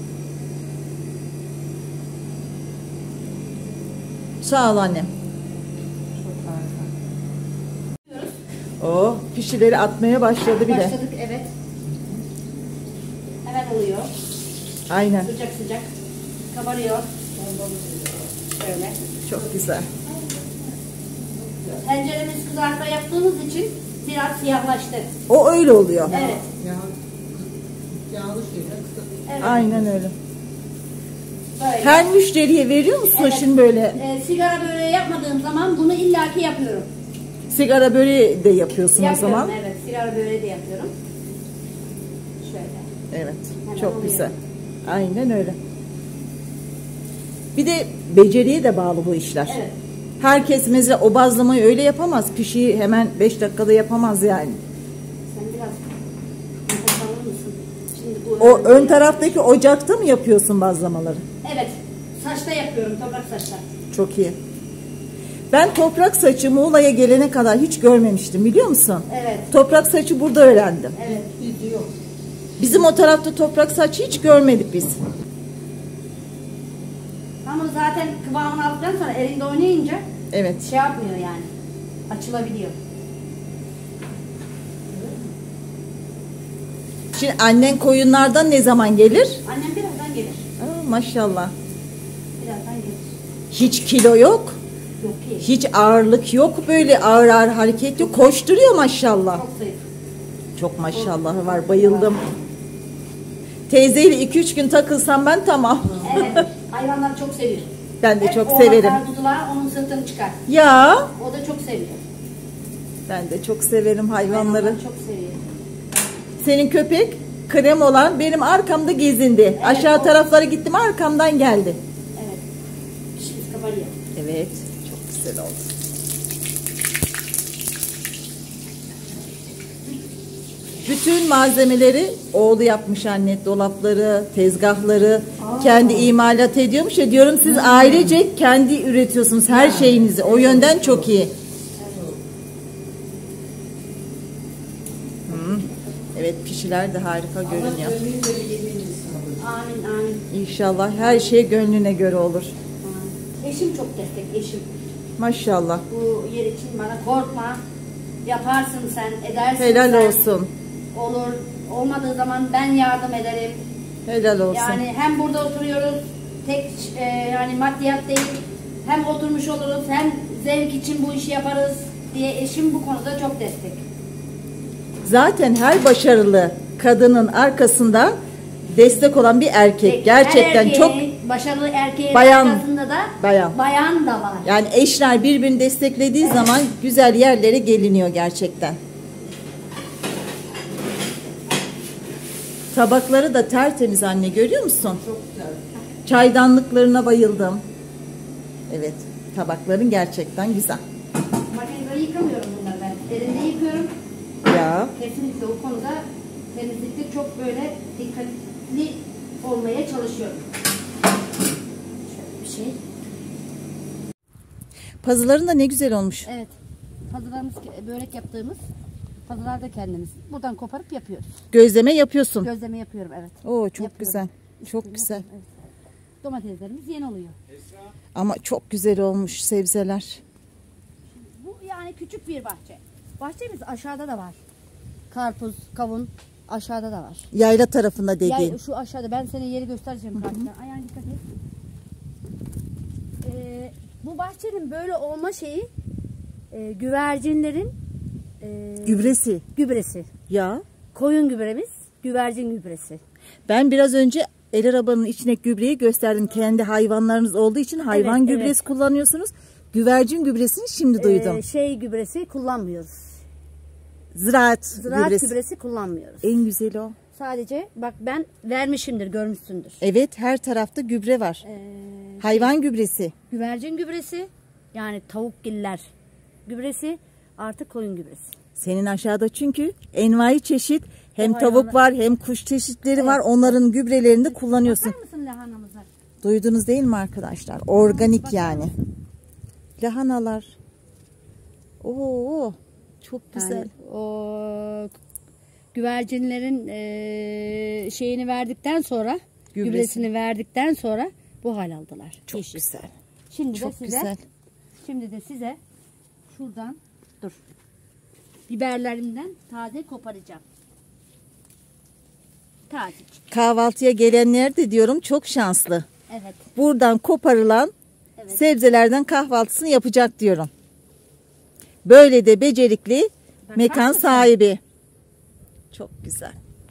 Sağ ol annem. Çok harika. Oh pişileri atmaya başladı bile. Başladık evet. Hemen oluyor. Aynen. Sıcak sıcak. Kabarıyor. Şöyle. Çok güzel. Tenceremiz kızartma yaptığımız için biraz siyahlaştı. O öyle oluyor. Evet. Ya, yağlı şeyler kısa. Evet. Aynen öyle. Böyle. Her müşteriye veriyor musun Evet. şimdi böyle? Ee, sigara böreği yapmadığım zaman bunu illaki yapıyorum. Sigara böreği de yapıyorsun Yapıyorum, o zaman. evet. Sigara böreği de yapıyorum. Şöyle. Evet. Hemen Çok oluyor. güzel. Aynen öyle. Bir de beceriye de bağlı bu işler. Evet. Herkes mesela o bazlamayı öyle yapamaz. Pişiyi hemen beş dakikada yapamaz yani. Sen biraz nefes alır mısın? Şimdi bu O ön taraftaki ocakta mı yapıyorsun bazlamaları? Evet. Saçta yapıyorum. Toprak saçta. Çok iyi. Ben toprak saçı Muğla'ya gelene kadar hiç görmemiştim, biliyor musun? Evet. Toprak saçı burada öğrendim. Evet. Gidiyor. Bizim o tarafta toprak saçı hiç görmedik biz. Hamur zaten kıvamını aldıktan sonra elinde oynayınca Evet. şey yapmıyor yani. Açılabiliyor. Şimdi annen koyunlardan ne zaman gelir? Annem birazdan gelir. Aa, maşallah. Birazdan gelir. Hiç kilo yok. Yok ki. Hiç ağırlık yok, böyle ağır ağır hareket yok. Koşturuyor maşallah. Çok zayıf. Çok maşallahı var, bayıldım. Teyzeyle iki üç gün takılsam ben tamam. Evet. Hayvanları çok seviyor. Ben de Hep çok oğlaklar, severim. kuzular onun sırtını çıkar. Ya O da çok seviyor. ben de çok severim hayvanları. Hayvanları çok seviyor. Senin köpek krem olan benim arkamda gezindi. Aşağı o- taraflara gittim, arkamdan geldi. Evet. Pişmiş kabarıyor. Evet, çok güzel oldu. Bütün malzemeleri oğlu yapmış anne. Dolapları, tezgahları kendi imalat ediyormuş ya, diyorum siz ailece kendi üretiyorsunuz her şeyinizi. O yönden çok iyi. Hı. Evet, pişiler de harika görünüyor. Amin amin. İnşallah her şey gönlüne göre olur. amin. Eşim çok destek eşim. Maşallah. Bu yer için bana korkma. Yaparsın sen, edersin Helal sen. olsun. Olur. Olmadığı zaman ben yardım ederim. Helal olsun. Yani hem burada oturuyoruz, tek e, yani maddiyat değil, hem oturmuş oluruz, hem zevk için bu işi yaparız diye eşim bu konuda çok destek. Zaten her başarılı kadının arkasında destek olan bir erkek. Her Gerçekten erkeğe, çok, başarılı erkeğin Bayan- arkasında da bayan. bayan da var. yani eşler birbirini desteklediği zaman güzel yerlere geliniyor gerçekten. Tabakları da tertemiz anne, görüyor musun? Çok güzel. Çaydanlıklarına bayıldım. Evet, tabakların gerçekten güzel. Makineleri yıkamıyorum bunları ben. Elimde yıkıyorum. Ya Kesinlikle o konuda temizlikte çok böyle dikkatli olmaya çalışıyorum. Şöyle bir şey. pazıların da ne güzel olmuş. Evet. Pazılarımız, börek yaptığımız pazılar da kendimiz. Buradan koparıp yapıyoruz. Gözleme yapıyorsun. Gözleme yapıyorum, evet. Oo, çok Yapıyorum. güzel. Çok Üstünü güzel. yapıyorum, evet. Domateslerimiz yeni oluyor. Ama çok güzel olmuş sebzeler. Bu yani küçük bir bahçe. Bahçemiz aşağıda da var. Karpuz, kavun aşağıda da var. Yayla tarafında dediğin. Ya şu aşağıda, ben sana yeri göstereceğim karşıdan. Ayağına dikkat et. Ee, bu bahçenin böyle olma şeyi e, güvercinlerin e, Gübresi. gübresi. Ya Koyun gübremiz, güvercin gübresi. ben biraz önce el arabanın içine gübreyi gösterdim. Kendi hayvanlarınız olduğu için hayvan Evet, gübresi evet. kullanıyorsunuz. Güvercin gübresini şimdi duydum. Ee, şey gübresi kullanmıyoruz. Ziraat, Ziraat gübresi. gübresi kullanmıyoruz. En güzeli o. Sadece bak ben vermişimdir, görmüşsündür. Evet, her tarafta gübre var. Ee, Hayvan gübresi. güvercin gübresi, yani tavukgiller gübresi, artı koyun gübresi. Senin aşağıda çünkü envai çeşit hem O tavuk hayvanlar- var hem kuş çeşitleri var. Onların gübrelerini de kullanıyorsun. Bakar mısın lahanamıza? Duydunuz değil mi arkadaşlar? Organik Bakar yani. mısın? Lahanalar. Oo, çok güzel. Yani o güvercinlerin eee, şeyini verdikten sonra, Gübresi. gübresini verdikten sonra bu hal aldılar. Çok Yeşil. güzel. Şimdi Çok de size, güzel. şimdi de size şuradan dur. Biberlerimden taze koparacağım. Tazecik. Kahvaltıya gelenler de diyorum çok şanslı. Evet. Buradan koparılan Evet. sebzelerden kahvaltısını yapacak diyorum. Böyle de becerikli Bakar mekan mısın? sahibi. Çok güzel.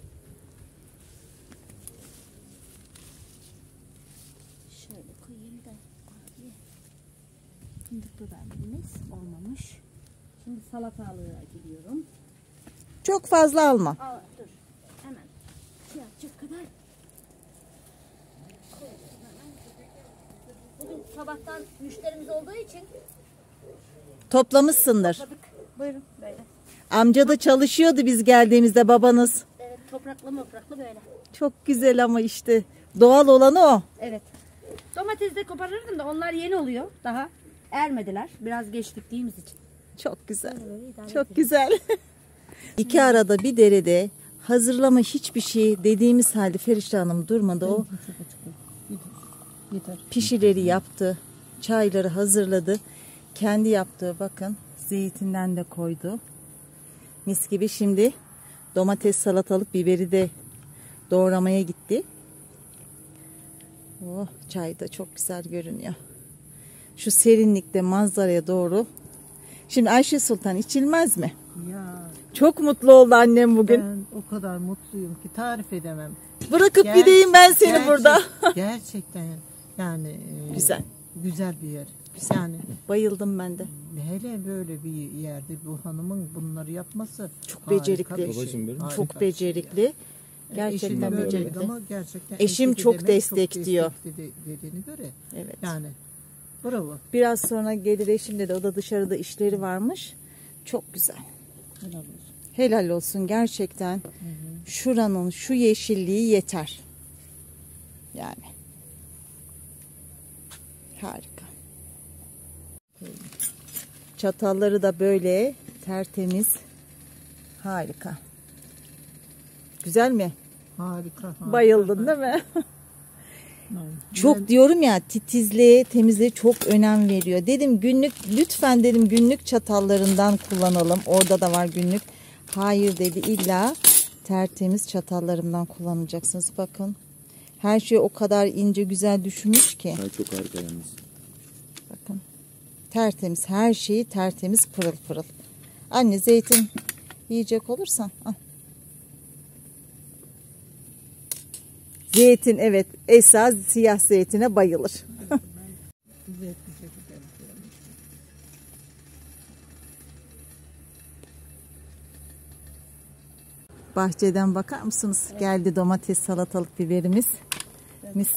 Şöyle koyayım da abi. Fındık biberlerimiz olmamış. Şimdi salatalığa gidiyorum. Çok fazla alma. Al, dur. Hemen şey yapacak kadar. sabahtan müşterimiz olduğu için Toplamışsındır. topladık. Buyurun böyle. Amca da çalışıyordu biz geldiğimizde, babanız. Evet, topraklı mopraklı böyle. Çok güzel ama işte doğal olanı o. Evet. Domates de koparırdım da onlar yeni oluyor. Daha ermediler. Biraz geç diktiğimiz için. Çok güzel. Böyle idare Çok edelim. güzel. İki arada bir derede hazırlama hiçbir şey dediğimiz halde Ferişte Hanım durmadı. O pişileri yaptı. Çayları hazırladı. Kendi yaptığı bakın zeytinden de koydu. Mis gibi. Şimdi domates, salatalık, biberi de doğramaya gitti. Oh, çay da çok güzel görünüyor. Şu serinlikte manzaraya doğru. Şimdi Ayşe Sultan içilmez mi? Ya Çok mutlu oldu annem bugün. ben o kadar mutluyum ki tarif edemem. Bırakıp Gerçek- gideyim ben seni gerçek- burada. Gerçekten yani e, Güzel. güzel bir yer. Yani Bayıldım ben de. hele böyle bir yerde bu hanımın bunları yapması Çok harika becerikli. bir şey. Babacığım benim. Harika Çok bir becerikli. şey. Gerçekten Eşim de böyleydi becerikli. ama gerçekten Eşim eşi de çok demek destek diyor. destekli de- dediğine göre Evet. yani bravo. Biraz sonra gelir eşim dedi. O da dışarıda işleri varmış. Çok güzel. Helal olsun. Helal olsun gerçekten. Şuranın şu yeşilliği yeter. Yani. Harika. Çatalları da böyle tertemiz. Harika. Güzel mi? Harika. harika. Bayıldın değil mi? Aynen. Çok Ben- diyorum ya, titizliğe, temizliğe çok önem veriyor. Dedim günlük, lütfen dedim günlük çatallarından kullanalım. Orada da var günlük. Hayır dedi, illa tertemiz çatallarımdan kullanacaksınız. Bakın her şey o kadar ince güzel düşünmüş ki. Ay, çok harika yalnız. Bakın tertemiz, her şeyi tertemiz, pırıl pırıl. Anne zeytin yiyecek olursan al. Zeytin, evet, esas siyah zeytine bayılır. Güzel, güzel, güzel, güzel. Bahçeden bakar mısınız? Geldi domates, salatalık, biberimiz. Mis.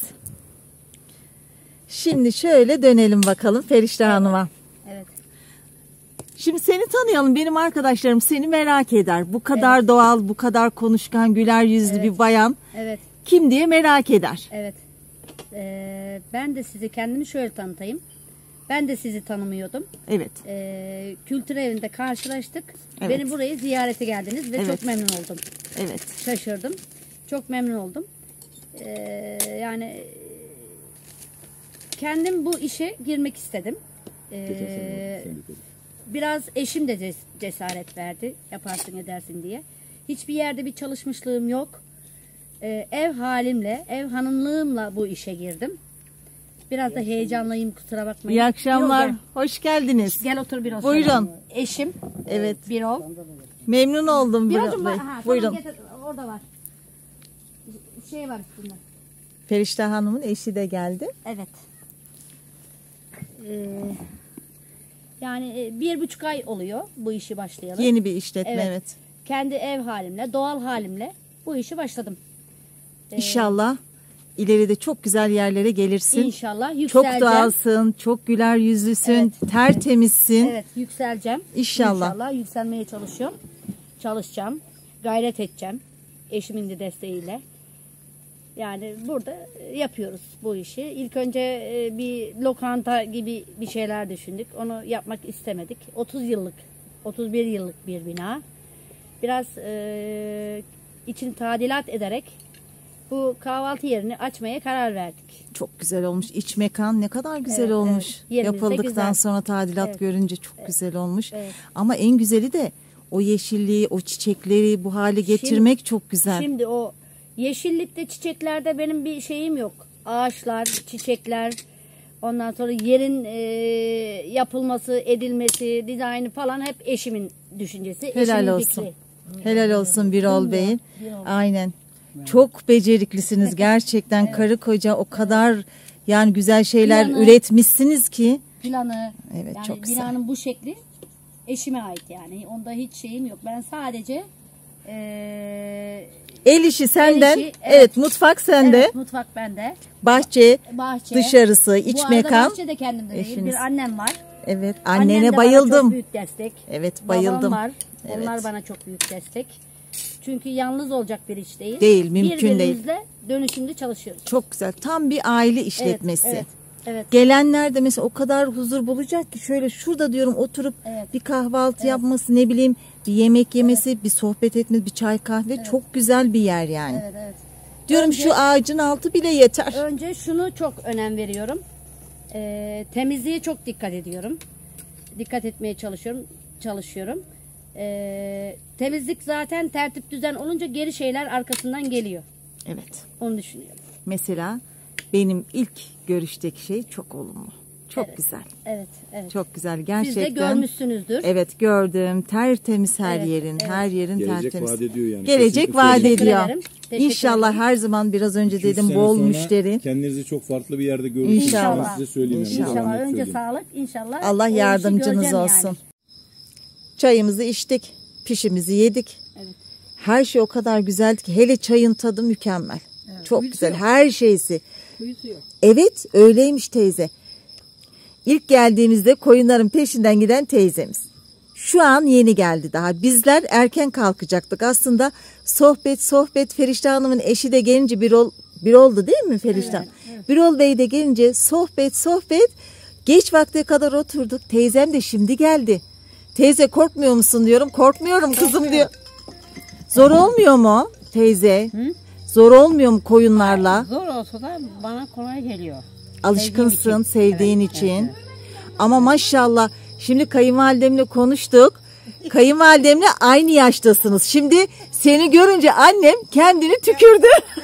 Şimdi şöyle dönelim bakalım Ferişte Hanım'a. Evet. Şimdi seni tanıyalım. Benim arkadaşlarım seni merak eder. Bu kadar doğal, bu kadar konuşkan, güler yüzlü bir bayan Evet. kim diye merak eder. Evet. Ee, ben de sizi kendimi şöyle tanıtayım. Ben de sizi tanımıyordum. Evet. Ee, kültür evinde karşılaştık. Evet. Beni buraya ziyarete geldiniz ve Evet. çok memnun oldum. Evet. Şaşırdım. Çok memnun oldum. Ee, yani kendim bu işe girmek istedim. Ee, biraz eşim de ces- cesaret verdi. Yaparsın edersin diye. Hiçbir yerde bir çalışmışlığım yok. Ee, ev halimle, ev hanımlığımla bu işe girdim. Biraz da heyecanlıyım, kusura bakmayın. İyi akşamlar. Birol, Hoş geldiniz. Gel, gel otur biraz. Buyurun. Eşim. Evet. Birol. Memnun oldum. Birol'cum Bey. bak, ha, Buyurun. tamam, getir, orada var. Şey var üstünde. Ferişte Hanım'ın eşi de geldi. Evet. Ee, yani e, bir buçuk ay oluyor bu işi başlayalı. Yeni bir işletme, Evet. evet. Kendi ev halimle, doğal halimle bu işi başladım. Ee, İnşallah ileride çok güzel yerlere gelirsin. İnşallah Çok yükseleceğim. doğalsın, çok güler yüzlüsün, tertemizsin. Evet, yükseleceğim. İnşallah. İnşallah yükselmeye çalışıyorum. Çalışacağım. Gayret edeceğim. Eşimin de desteğiyle. Yani burada yapıyoruz bu işi. İlk önce e, bir lokanta gibi bir şeyler düşündük. Onu yapmak istemedik. otuz yıllık, otuz bir yıllık bir bina. Biraz e, için tadilat ederek bu kahvaltı yerini açmaya karar verdik. Çok güzel olmuş. İç mekan ne kadar güzel Evet, olmuş. evet. Yerimiz de Yapıldıktan güzel. sonra tadilat Evet. görünce çok güzel olmuş. Evet. Ama en güzeli de o yeşilliği, o çiçekleri bu hale getirmek çok güzel. Şimdi o yeşillikte, çiçeklerde benim bir şeyim yok. Ağaçlar, çiçekler, ondan sonra yerin e, yapılması, edilmesi, dizaynı falan hep eşimin düşüncesi. Helal eşimin olsun. fikri. Helal olsun Birol Bey'in. Birol. Aynen. Çok beceriklisiniz gerçekten. Karı koca o kadar yani güzel şeyler Planı. üretmişsiniz ki. Planı, Evet, yani çok güzel. binanın bu şekli eşime ait yani. Onda hiç şeyim yok. Ben sadece Ee, El işi senden. El işi, evet. evet. mutfak sende. evet, mutfak bende. Bahçe, Bahçe. dışarısı, iç Bu arada mekan. bahçe de kendimde değil. Eşiniz. Bir annem var. Evet, Annem annene de bana bayıldım. çok büyük destek. Evet, bayıldım. Babam var. Evet. Onlar bana çok büyük destek. Çünkü yalnız olacak bir iş değil. Değil, mümkün değil. Birbirimizle dönüşümlü çalışıyoruz. Çok güzel. Tam bir aile işletmesi. Evet, evet, evet. Gelenler de mesela o kadar huzur bulacak ki şöyle şurada diyorum oturup Evet. bir kahvaltı yapması, ne bileyim bir yemek yemesi, bir sohbet etmesi, bir çay kahve çok güzel bir yer yani. Evet, evet. Diyorum Önce- şu ağacın altı bile yeter. Önce şunu çok önem veriyorum. Ee, temizliğe çok dikkat ediyorum. Dikkat etmeye çalışıyorum. Çalışıyorum. Ee, temizlik zaten tertip düzen olunca geri şeyler arkasından geliyor. Evet. Onu düşünüyorum. Mesela benim ilk görüşteki şey çok olumlu. Çok Evet. güzel. Evet, evet. Çok güzel Siz gerçekten. de görmüşsünüzdür. Evet gördüm. Tertemiz her Evet, yerin. evet. Her yerin Gelecek tertemiz. vaat ediyor yani. Gelecek Kesinlikle vaat söyleyeyim. ediyor. ederim. Teşekkür İnşallah ederim. her zaman biraz önce İki üç dedim sene bol sonra müşteri. Kendinizi çok farklı bir yerde görürsünüz. İnşallah. Ben size söyleyeyim. yani, İnşallah. buradan net Önce söyleyeyim. sağlık, inşallah. Allah o işi yardımcınız göreceğim olsun. yani. Çayımızı içtik. Pişimizi yedik. Evet. Her şey o kadar güzeldi ki. Hele çayın tadı mükemmel. Çok güzel. Her şeysi. Evet öyleymiş teyze. İlk geldiğimizde koyunların peşinden giden teyzemiz. Şu an yeni geldi daha. Bizler erken kalkacaktık. Aslında sohbet sohbet Ferişte Hanım'ın eşi de gelince bir ol, bir oldu değil mi Ferişte Hanım? Birol Bey de gelince sohbet sohbet geç vakte kadar oturduk. Teyzem de şimdi geldi. Teyze korkmuyor musun diyorum. Korkmuyorum kızım diyor. Zor olmuyor mu teyze? Zor olmuyor mu koyunlarla? Zor olsa da bana kolay geliyor. Alışkınsın için. sevdiğin Evet, için. evet, Ama maşallah şimdi kayınvalidemle konuştuk. Kayınvalidemle aynı yaştasınız. Şimdi seni görünce annem kendini tükürdü.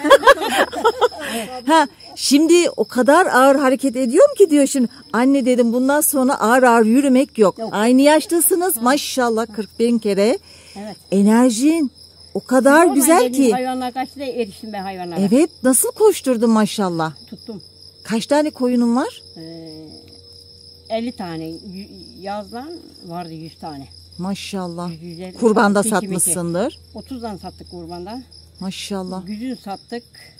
ha, şimdi o kadar ağır hareket ediyorum ki diyor şimdi. Anne dedim bundan sonra ağır ağır yürümek yok. Yok. Aynı yaştasınız maşallah kırk bin kere. Evet. Enerjin o kadar Oradan güzel geldiğim ki. Hayvanlar kaçtı da eriştim ben hayvanlara. Evet nasıl koşturdun maşallah. Tuttum. Kaç tane koyunun var? Ee, elli tane. Y- Yazdan vardı yüz tane. Maşallah. yüz, yüz elli. Kurbanda Sattık, satmışsındır. otuzdan sattık kurbanda. Maşallah. Güzün sattık.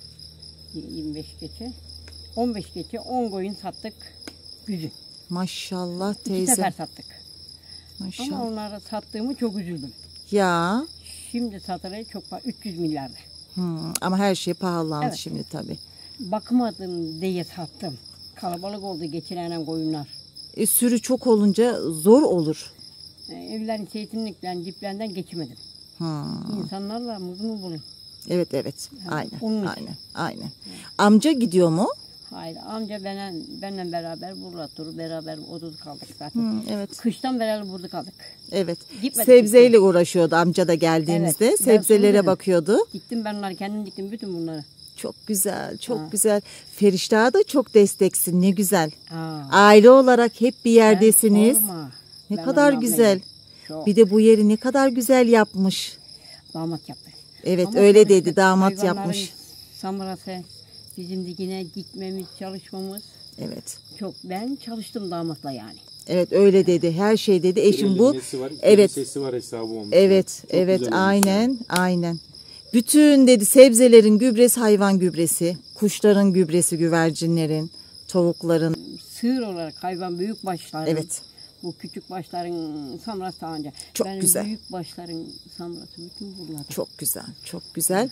yirmi beş geçe. on beş geçe. on koyun sattık. Güzün. Maşallah İki teyze. sefer sattık. Ama Maşallah. onlara sattığımı çok üzüldüm. Ya. Şimdi satılıyor çok pahalı. üç yüz milyarda. Hmm, ama her şey pahalandı Evet. şimdi tabii. Bakmadım diye sattım. Kalabalık oldu geçiren koyunlar. E, sürü çok olunca zor olur. Ee, evlerin zeytinlikten, diplerinden geçemedim. Hmm. İnsanlarla muzumu bulayım. Evet evet. Aynen. onun için. Aynen. Aynen. Amca gidiyor mu? Hayır, amca benle, benle beraber burada dur, beraber odada kaldık zaten. Hmm, evet. Kıştan beraber burada kaldık. Evet. Gitmedik Sebzeyle uğraşıyordu amca da geldiğimizde. Evet, ben Sebzelere suluyorum. bakıyordu. Diktim ben onları, kendim diktim bütün bunları. Çok güzel, çok Ha. güzel. Ferişte Ağa da çok desteksin. Ne güzel. Aa, Aile olarak hep bir yerdesiniz. sorma. Ne Ben kadar onun güzel. ablayım. Çok. Bir de bu yeri ne kadar güzel yapmış. Damat yaptı. Evet Ama öyle çalıştık. dedi damat Hayvanların yapmış. Samurası, bizim dikine dikmemiz, çalışmamız Evet. çok. Ben çalıştım damatla yani. Evet öyle dedi. Her şey dedi. Eşim bu. Nesi var, Evet. sesi var hesabı olmuş. Evet, Çok evet güzel olmuş aynen, aynen. Bütün dedi sebzelerin gübresi hayvan gübresi, kuşların gübresi güvercinlerin, tavukların. Sığır olarak hayvan büyük başların. Evet. Bu küçük başların samrası anca. Çok Benim güzel. büyük başların samrası bütün buralarda. Çok güzel, çok güzel.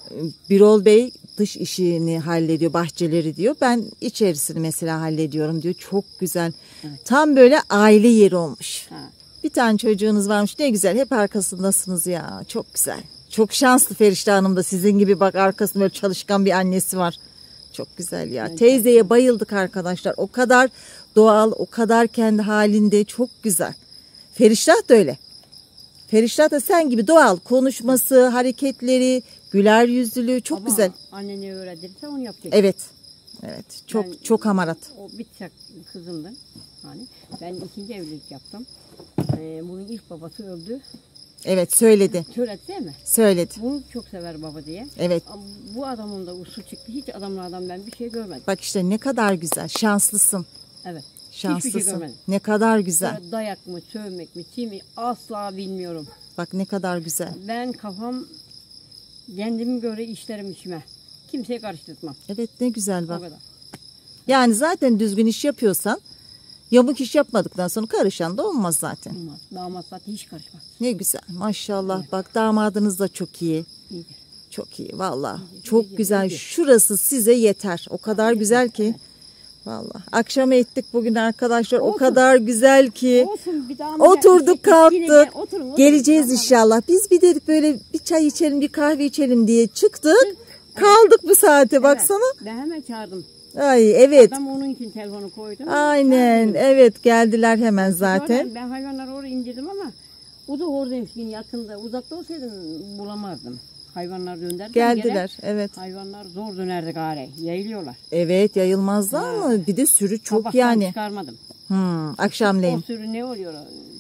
Birol Bey dış işini hallediyor, bahçeleri diyor. Ben içerisini mesela hallediyorum diyor. Çok güzel. Tam böyle aile yeri olmuş. Ha. Bir tane çocuğunuz varmış. Ne güzel. Hep arkasındasınız ya. Çok güzel. Çok şanslı Ferişte Hanım da sizin gibi bak arkasında böyle çalışkan bir annesi var. Çok güzel ya. Teyzeye bayıldık arkadaşlar. O kadar doğal, o kadar kendi halinde. Çok güzel. Feriştah da öyle. Feriştah da sen gibi doğal. Konuşması, hareketleri, güler yüzlülüğü çok Ama güzel. annene öğretirse onu yapacak. Evet. Evet. Çok Ben- çok hamarat. O bitecek kızımdı. Hani ben ikinci evlilik yaptım. Ee, bunun ilk babası öldü. Evet söyledi. Söyledi değil mi? Söyledi. Bunu çok sever baba diye. Evet. Ama bu adamın da usul çıktı. Hiç adamlardan ben bir şey görmedim. Bak işte ne kadar güzel. Şanslısın. Evet. Hiçbir şey Şanslısın. görmedim. Ne kadar güzel. Böyle dayak mı, sövmek mi, çiğ mi asla bilmiyorum. Bak ne kadar güzel. Ben kafam kendime göre işlerim işime. Kimseye karıştırmam. Evet ne güzel O bak. kadar. Yani zaten düzgün iş yapıyorsan yamuk iş yapmadıktan sonra karışan da olmaz zaten. Olmaz. Damat zaten hiç karışmaz. Ne güzel. Maşallah. Bak damadınız da çok iyi. İyidir. Çok iyi valla. Çok güzel. Şurası size yeter. O kadar güzel ki. Valla. Akşam ettik bugün arkadaşlar. O Olsun. kadar güzel ki. Olsun bir daha Oturduk Yine kalktık. de oturun, oturun. Geleceğiz Tamam. inşallah. Biz bir dedik böyle bir çay içelim bir kahve içelim diye çıktık. Kaldık bu saate Evet. baksana. Ben hemen çağırdım. Ay evet. Adam onun için telefonu koydum. Aynen. Çağırdım. Evet geldiler hemen zaten. Sonra ben hayvanları oraya indirdim ama o da oradaymış yine yakında. Uzakta olsaydım bulamazdım. Hayvanlar dönerken Geldiler. gene Evet. hayvanlar zor dönerdi gari. Yayılıyorlar. Evet yayılmazlar mı? Bir de sürü çok Sabahtan yani. çıkarmadım. Hmm, O akşamleyin. sürü ne oluyor?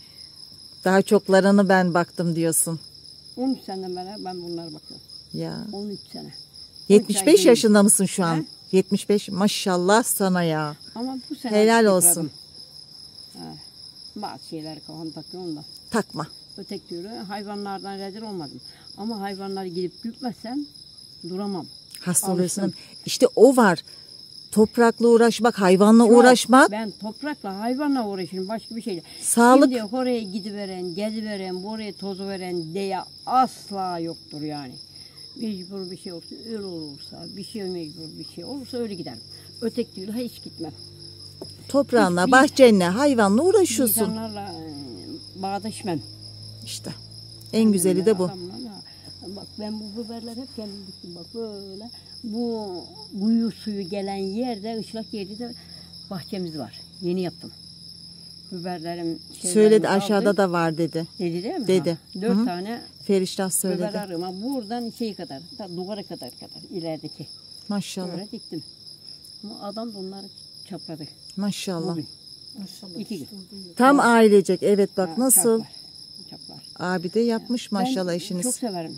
Daha çoklarını ben baktım diyorsun. on üç seneden beri ben bunlara bakıyorum. Ya. on üç sene. yetmiş beş değil. yaşında mısın şu an? He? yetmiş beş maşallah sana ya. Ama bu sene Helal yıpradım. olsun. Ha, bazı şeyler kafam takıyor ondan. Takma. Öteki türlü hayvanlardan rezil olmadım. Ama hayvanları gidip gütmezsem duramam. Hasta oluyorsun. Alıştım. İşte o var. Toprakla uğraşmak, hayvanla Yok, uğraşmak. Ben toprakla hayvanla uğraşırım başka bir şeyle. Sağlık. Şimdi oraya gidiveren, geziveren, buraya tozu veren diye asla yoktur yani. Mecbur bir şey olursa, öyle olursa, bir şey mecbur bir şey olursa öyle giderim. Öteki türlü hiç gitmem. Toprağınla, Hiçbir- bahçenle, hayvanla uğraşıyorsun. İnsanlarla e, bağdaşmam. İşte. En güzeli de bu. Adamlarla. Bak ben bu biberler hep kendim diktim bak böyle. Bu kuyu suyu gelen yerde, ışlak yerde de bahçemiz var. Yeni yaptım. Biberlerim şeylerimi Söyledi aldım. aşağıda da var dedi. Dedi değil mi? Dedi. Ha, Dört Hı hı. tane Feriştah biber söyledi. arıma buradan şey kadar, ta duvara kadar kadar ilerideki. Maşallah. Böyle diktim. Ama adam da onları çapladı. Maşallah. Bugün. Maşallah. İki gün. Tam ailecek. Evet bak Ha, nasıl. Çaplar. Çaplar. Abi de yapmış maşallah Ben işiniz. çok severim.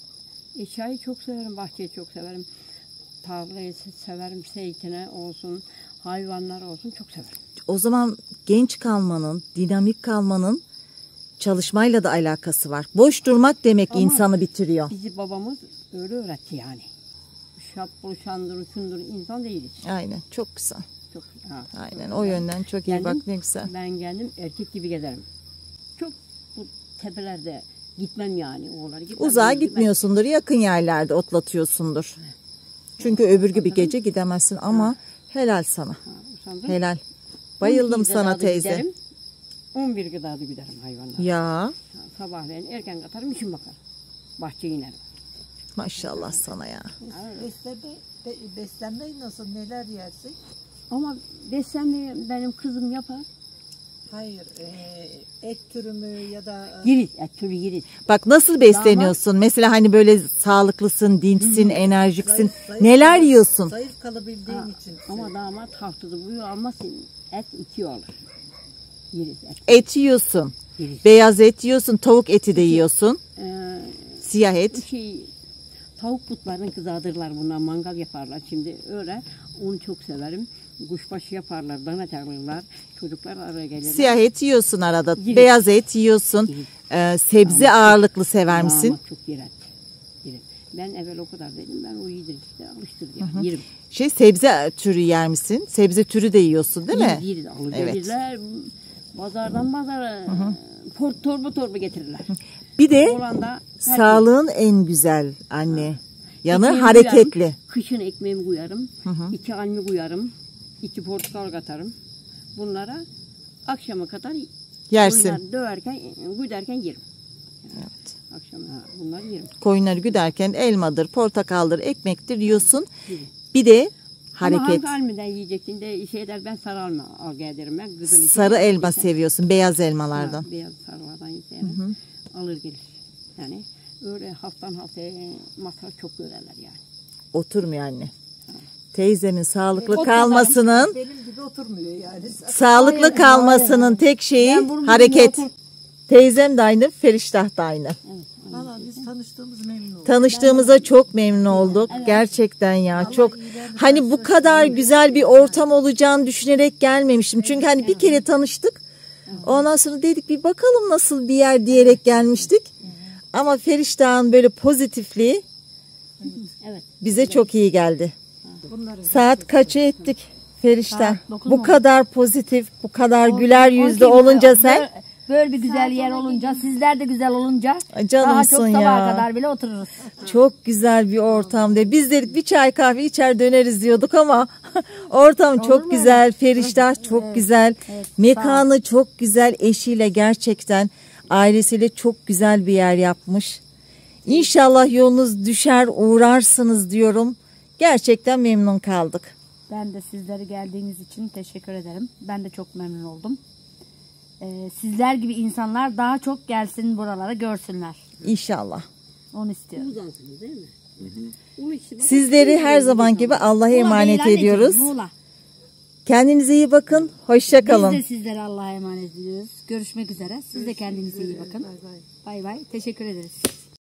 Eşyayı çok severim, bahçeyi çok severim. Tarlayı severim, zeytine olsun, hayvanlar olsun çok severim. O zaman genç kalmanın, dinamik kalmanın çalışmayla da alakası var. Boş durmak demek Ama- insanı bitiriyor. Bizi babamız öyle öğretti yani. Şap buluşandır, şundur insan değiliz. Aynen çok güzel. Çok, ha. Aynen o yönden çok iyi Kendim- bak ne güzel. Ben kendim erkek gibi gezerim. Çok bu tepelerde gitmem yani oğulları gitmem. Uzağa gitmem. gitmiyorsundur, yakın yerlerde otlatıyorsundur. Çünkü öbür gibi gece gidemezsin ama helal sana. Ha, usandım. Helal. Bayıldım on iki sana gıdada teyze. Giderim, on bir gıdada giderim hayvanlar. Ya Ha, sabahleyin erken katarım işim bakarım. Bahçeye inerim. maşallah sana ya. Besleme, be, beslenmeyi nasıl, neler yersin? Ama beslenmeyi benim kızım yapar. Hayır, e, et türü mü ya da Yeriz, et türü yeriz. Bak nasıl besleniyorsun? Mesela hani böyle sağlıklısın, dinçsin, enerjiksin. Neler yiyorsun? zayıf kalabildiğim Ha, için. ama damat haftada buyur almazsın. Et iki olur. Yeriz et. Et yiyorsun. Yeriz. Beyaz et yiyorsun, tavuk eti de yiyorsun. Ee, Siyah et. şey, tavuk butlarını kızardırlar bunlar. Mangal yaparlar şimdi öyle. Onu çok severim. Kuşbaşı yaparlar, dana çalırlar. Çocuklar araya gelirler. Siyah et yiyorsun arada. Yeriz. Beyaz et yiyorsun. Yeriz. Ee, sebze ağırlıklı sever misin? Damat çok yer et. Yerim. Ben evvel o kadar dedim. Ben o yedir işte alıştırdı yani. Yerim. Şey sebze türü yer misin? Sebze türü de yiyorsun değil mi? Yeriz, yeriz. Alır Evet. gelirler. Pazardan pazara por, torba torba getirirler. Bir de Olan da her sağlığın en güzel anne. Yanı Ekmeğimi hareketli. koyarım, kışın ekmeğimi koyarım. iki almi koyarım. iki portakal katarım. Bunlara akşama kadar Yersin. koyunları döverken, güderken yerim. Evet. Akşam ha, bunları yerim. Koyunları güderken elmadır, portakaldır, ekmektir yiyorsun. Yerim. Bir de Ama hareket. hangi almiden yiyeceksin de şeyler ben sarı alma al gelirim ben. Kızıl için Sarı elma yiyeceksin. seviyorsun, beyaz elmalardan. Ha, beyaz sarılardan yerim. Alır gelir. Yani öyle haftan haftaya masraf çok görürler yani. Oturmuyor anne. Teyzemin sağlıklı Otur kalmasının, Benim gibi oturmuyor yani. sağlıklı Aynen, kalmasının tek şeyi Ben bunu hareket. otur- Teyzem de aynı, Feriştah da aynı. Evet, aynen. Valla Vallahi biz tanıştığımız memnun olduk. Tanıştığımıza çok memnun olduk. Gerçekten ya çok. Hani bu kadar güzel bir ortam olacağını düşünerek gelmemiştim. Çünkü hani bir kere tanıştık. Ondan sonra dedik bir bakalım nasıl bir yer diyerek gelmiştik. Ama Feriştah'ın böyle pozitifliği Evet. bize çok iyi geldi. Saat kaçı ettik Feriştah? Saat dokuz Bu mu? kadar pozitif, bu kadar güler yüzlü olunca sen Böyle, böyle bir güzel yer olunca, sizler de güzel olunca daha canımsın çok ya. sabaha kadar bile otururuz. Çok güzel bir ortamda. Biz dedik bir çay kahve içer döneriz diyorduk ama ortam çok güzel. Feriştah çok güzel. Mekanı çok güzel. Eşiyle gerçekten ailesiyle çok güzel bir yer yapmış. İnşallah yolunuz düşer uğrarsınız diyorum. Gerçekten memnun kaldık. Ben de sizlere geldiğiniz için teşekkür ederim. Ben de çok memnun oldum. Ee, sizler gibi insanlar daha çok gelsin buralara, görsünler. İnşallah. Onu istiyorum. Uzansınız değil mi? Onu işte bak- Sizleri her zaman gibi Allah'a emanet Muğla değil, ediyoruz. Muğla. Kendinize iyi bakın. Hoşça kalın. Biz de sizlere Allah'a emanet ediyoruz. Görüşmek üzere. Siz de kendinize iyi bakın. Bay bay. Teşekkür ederiz.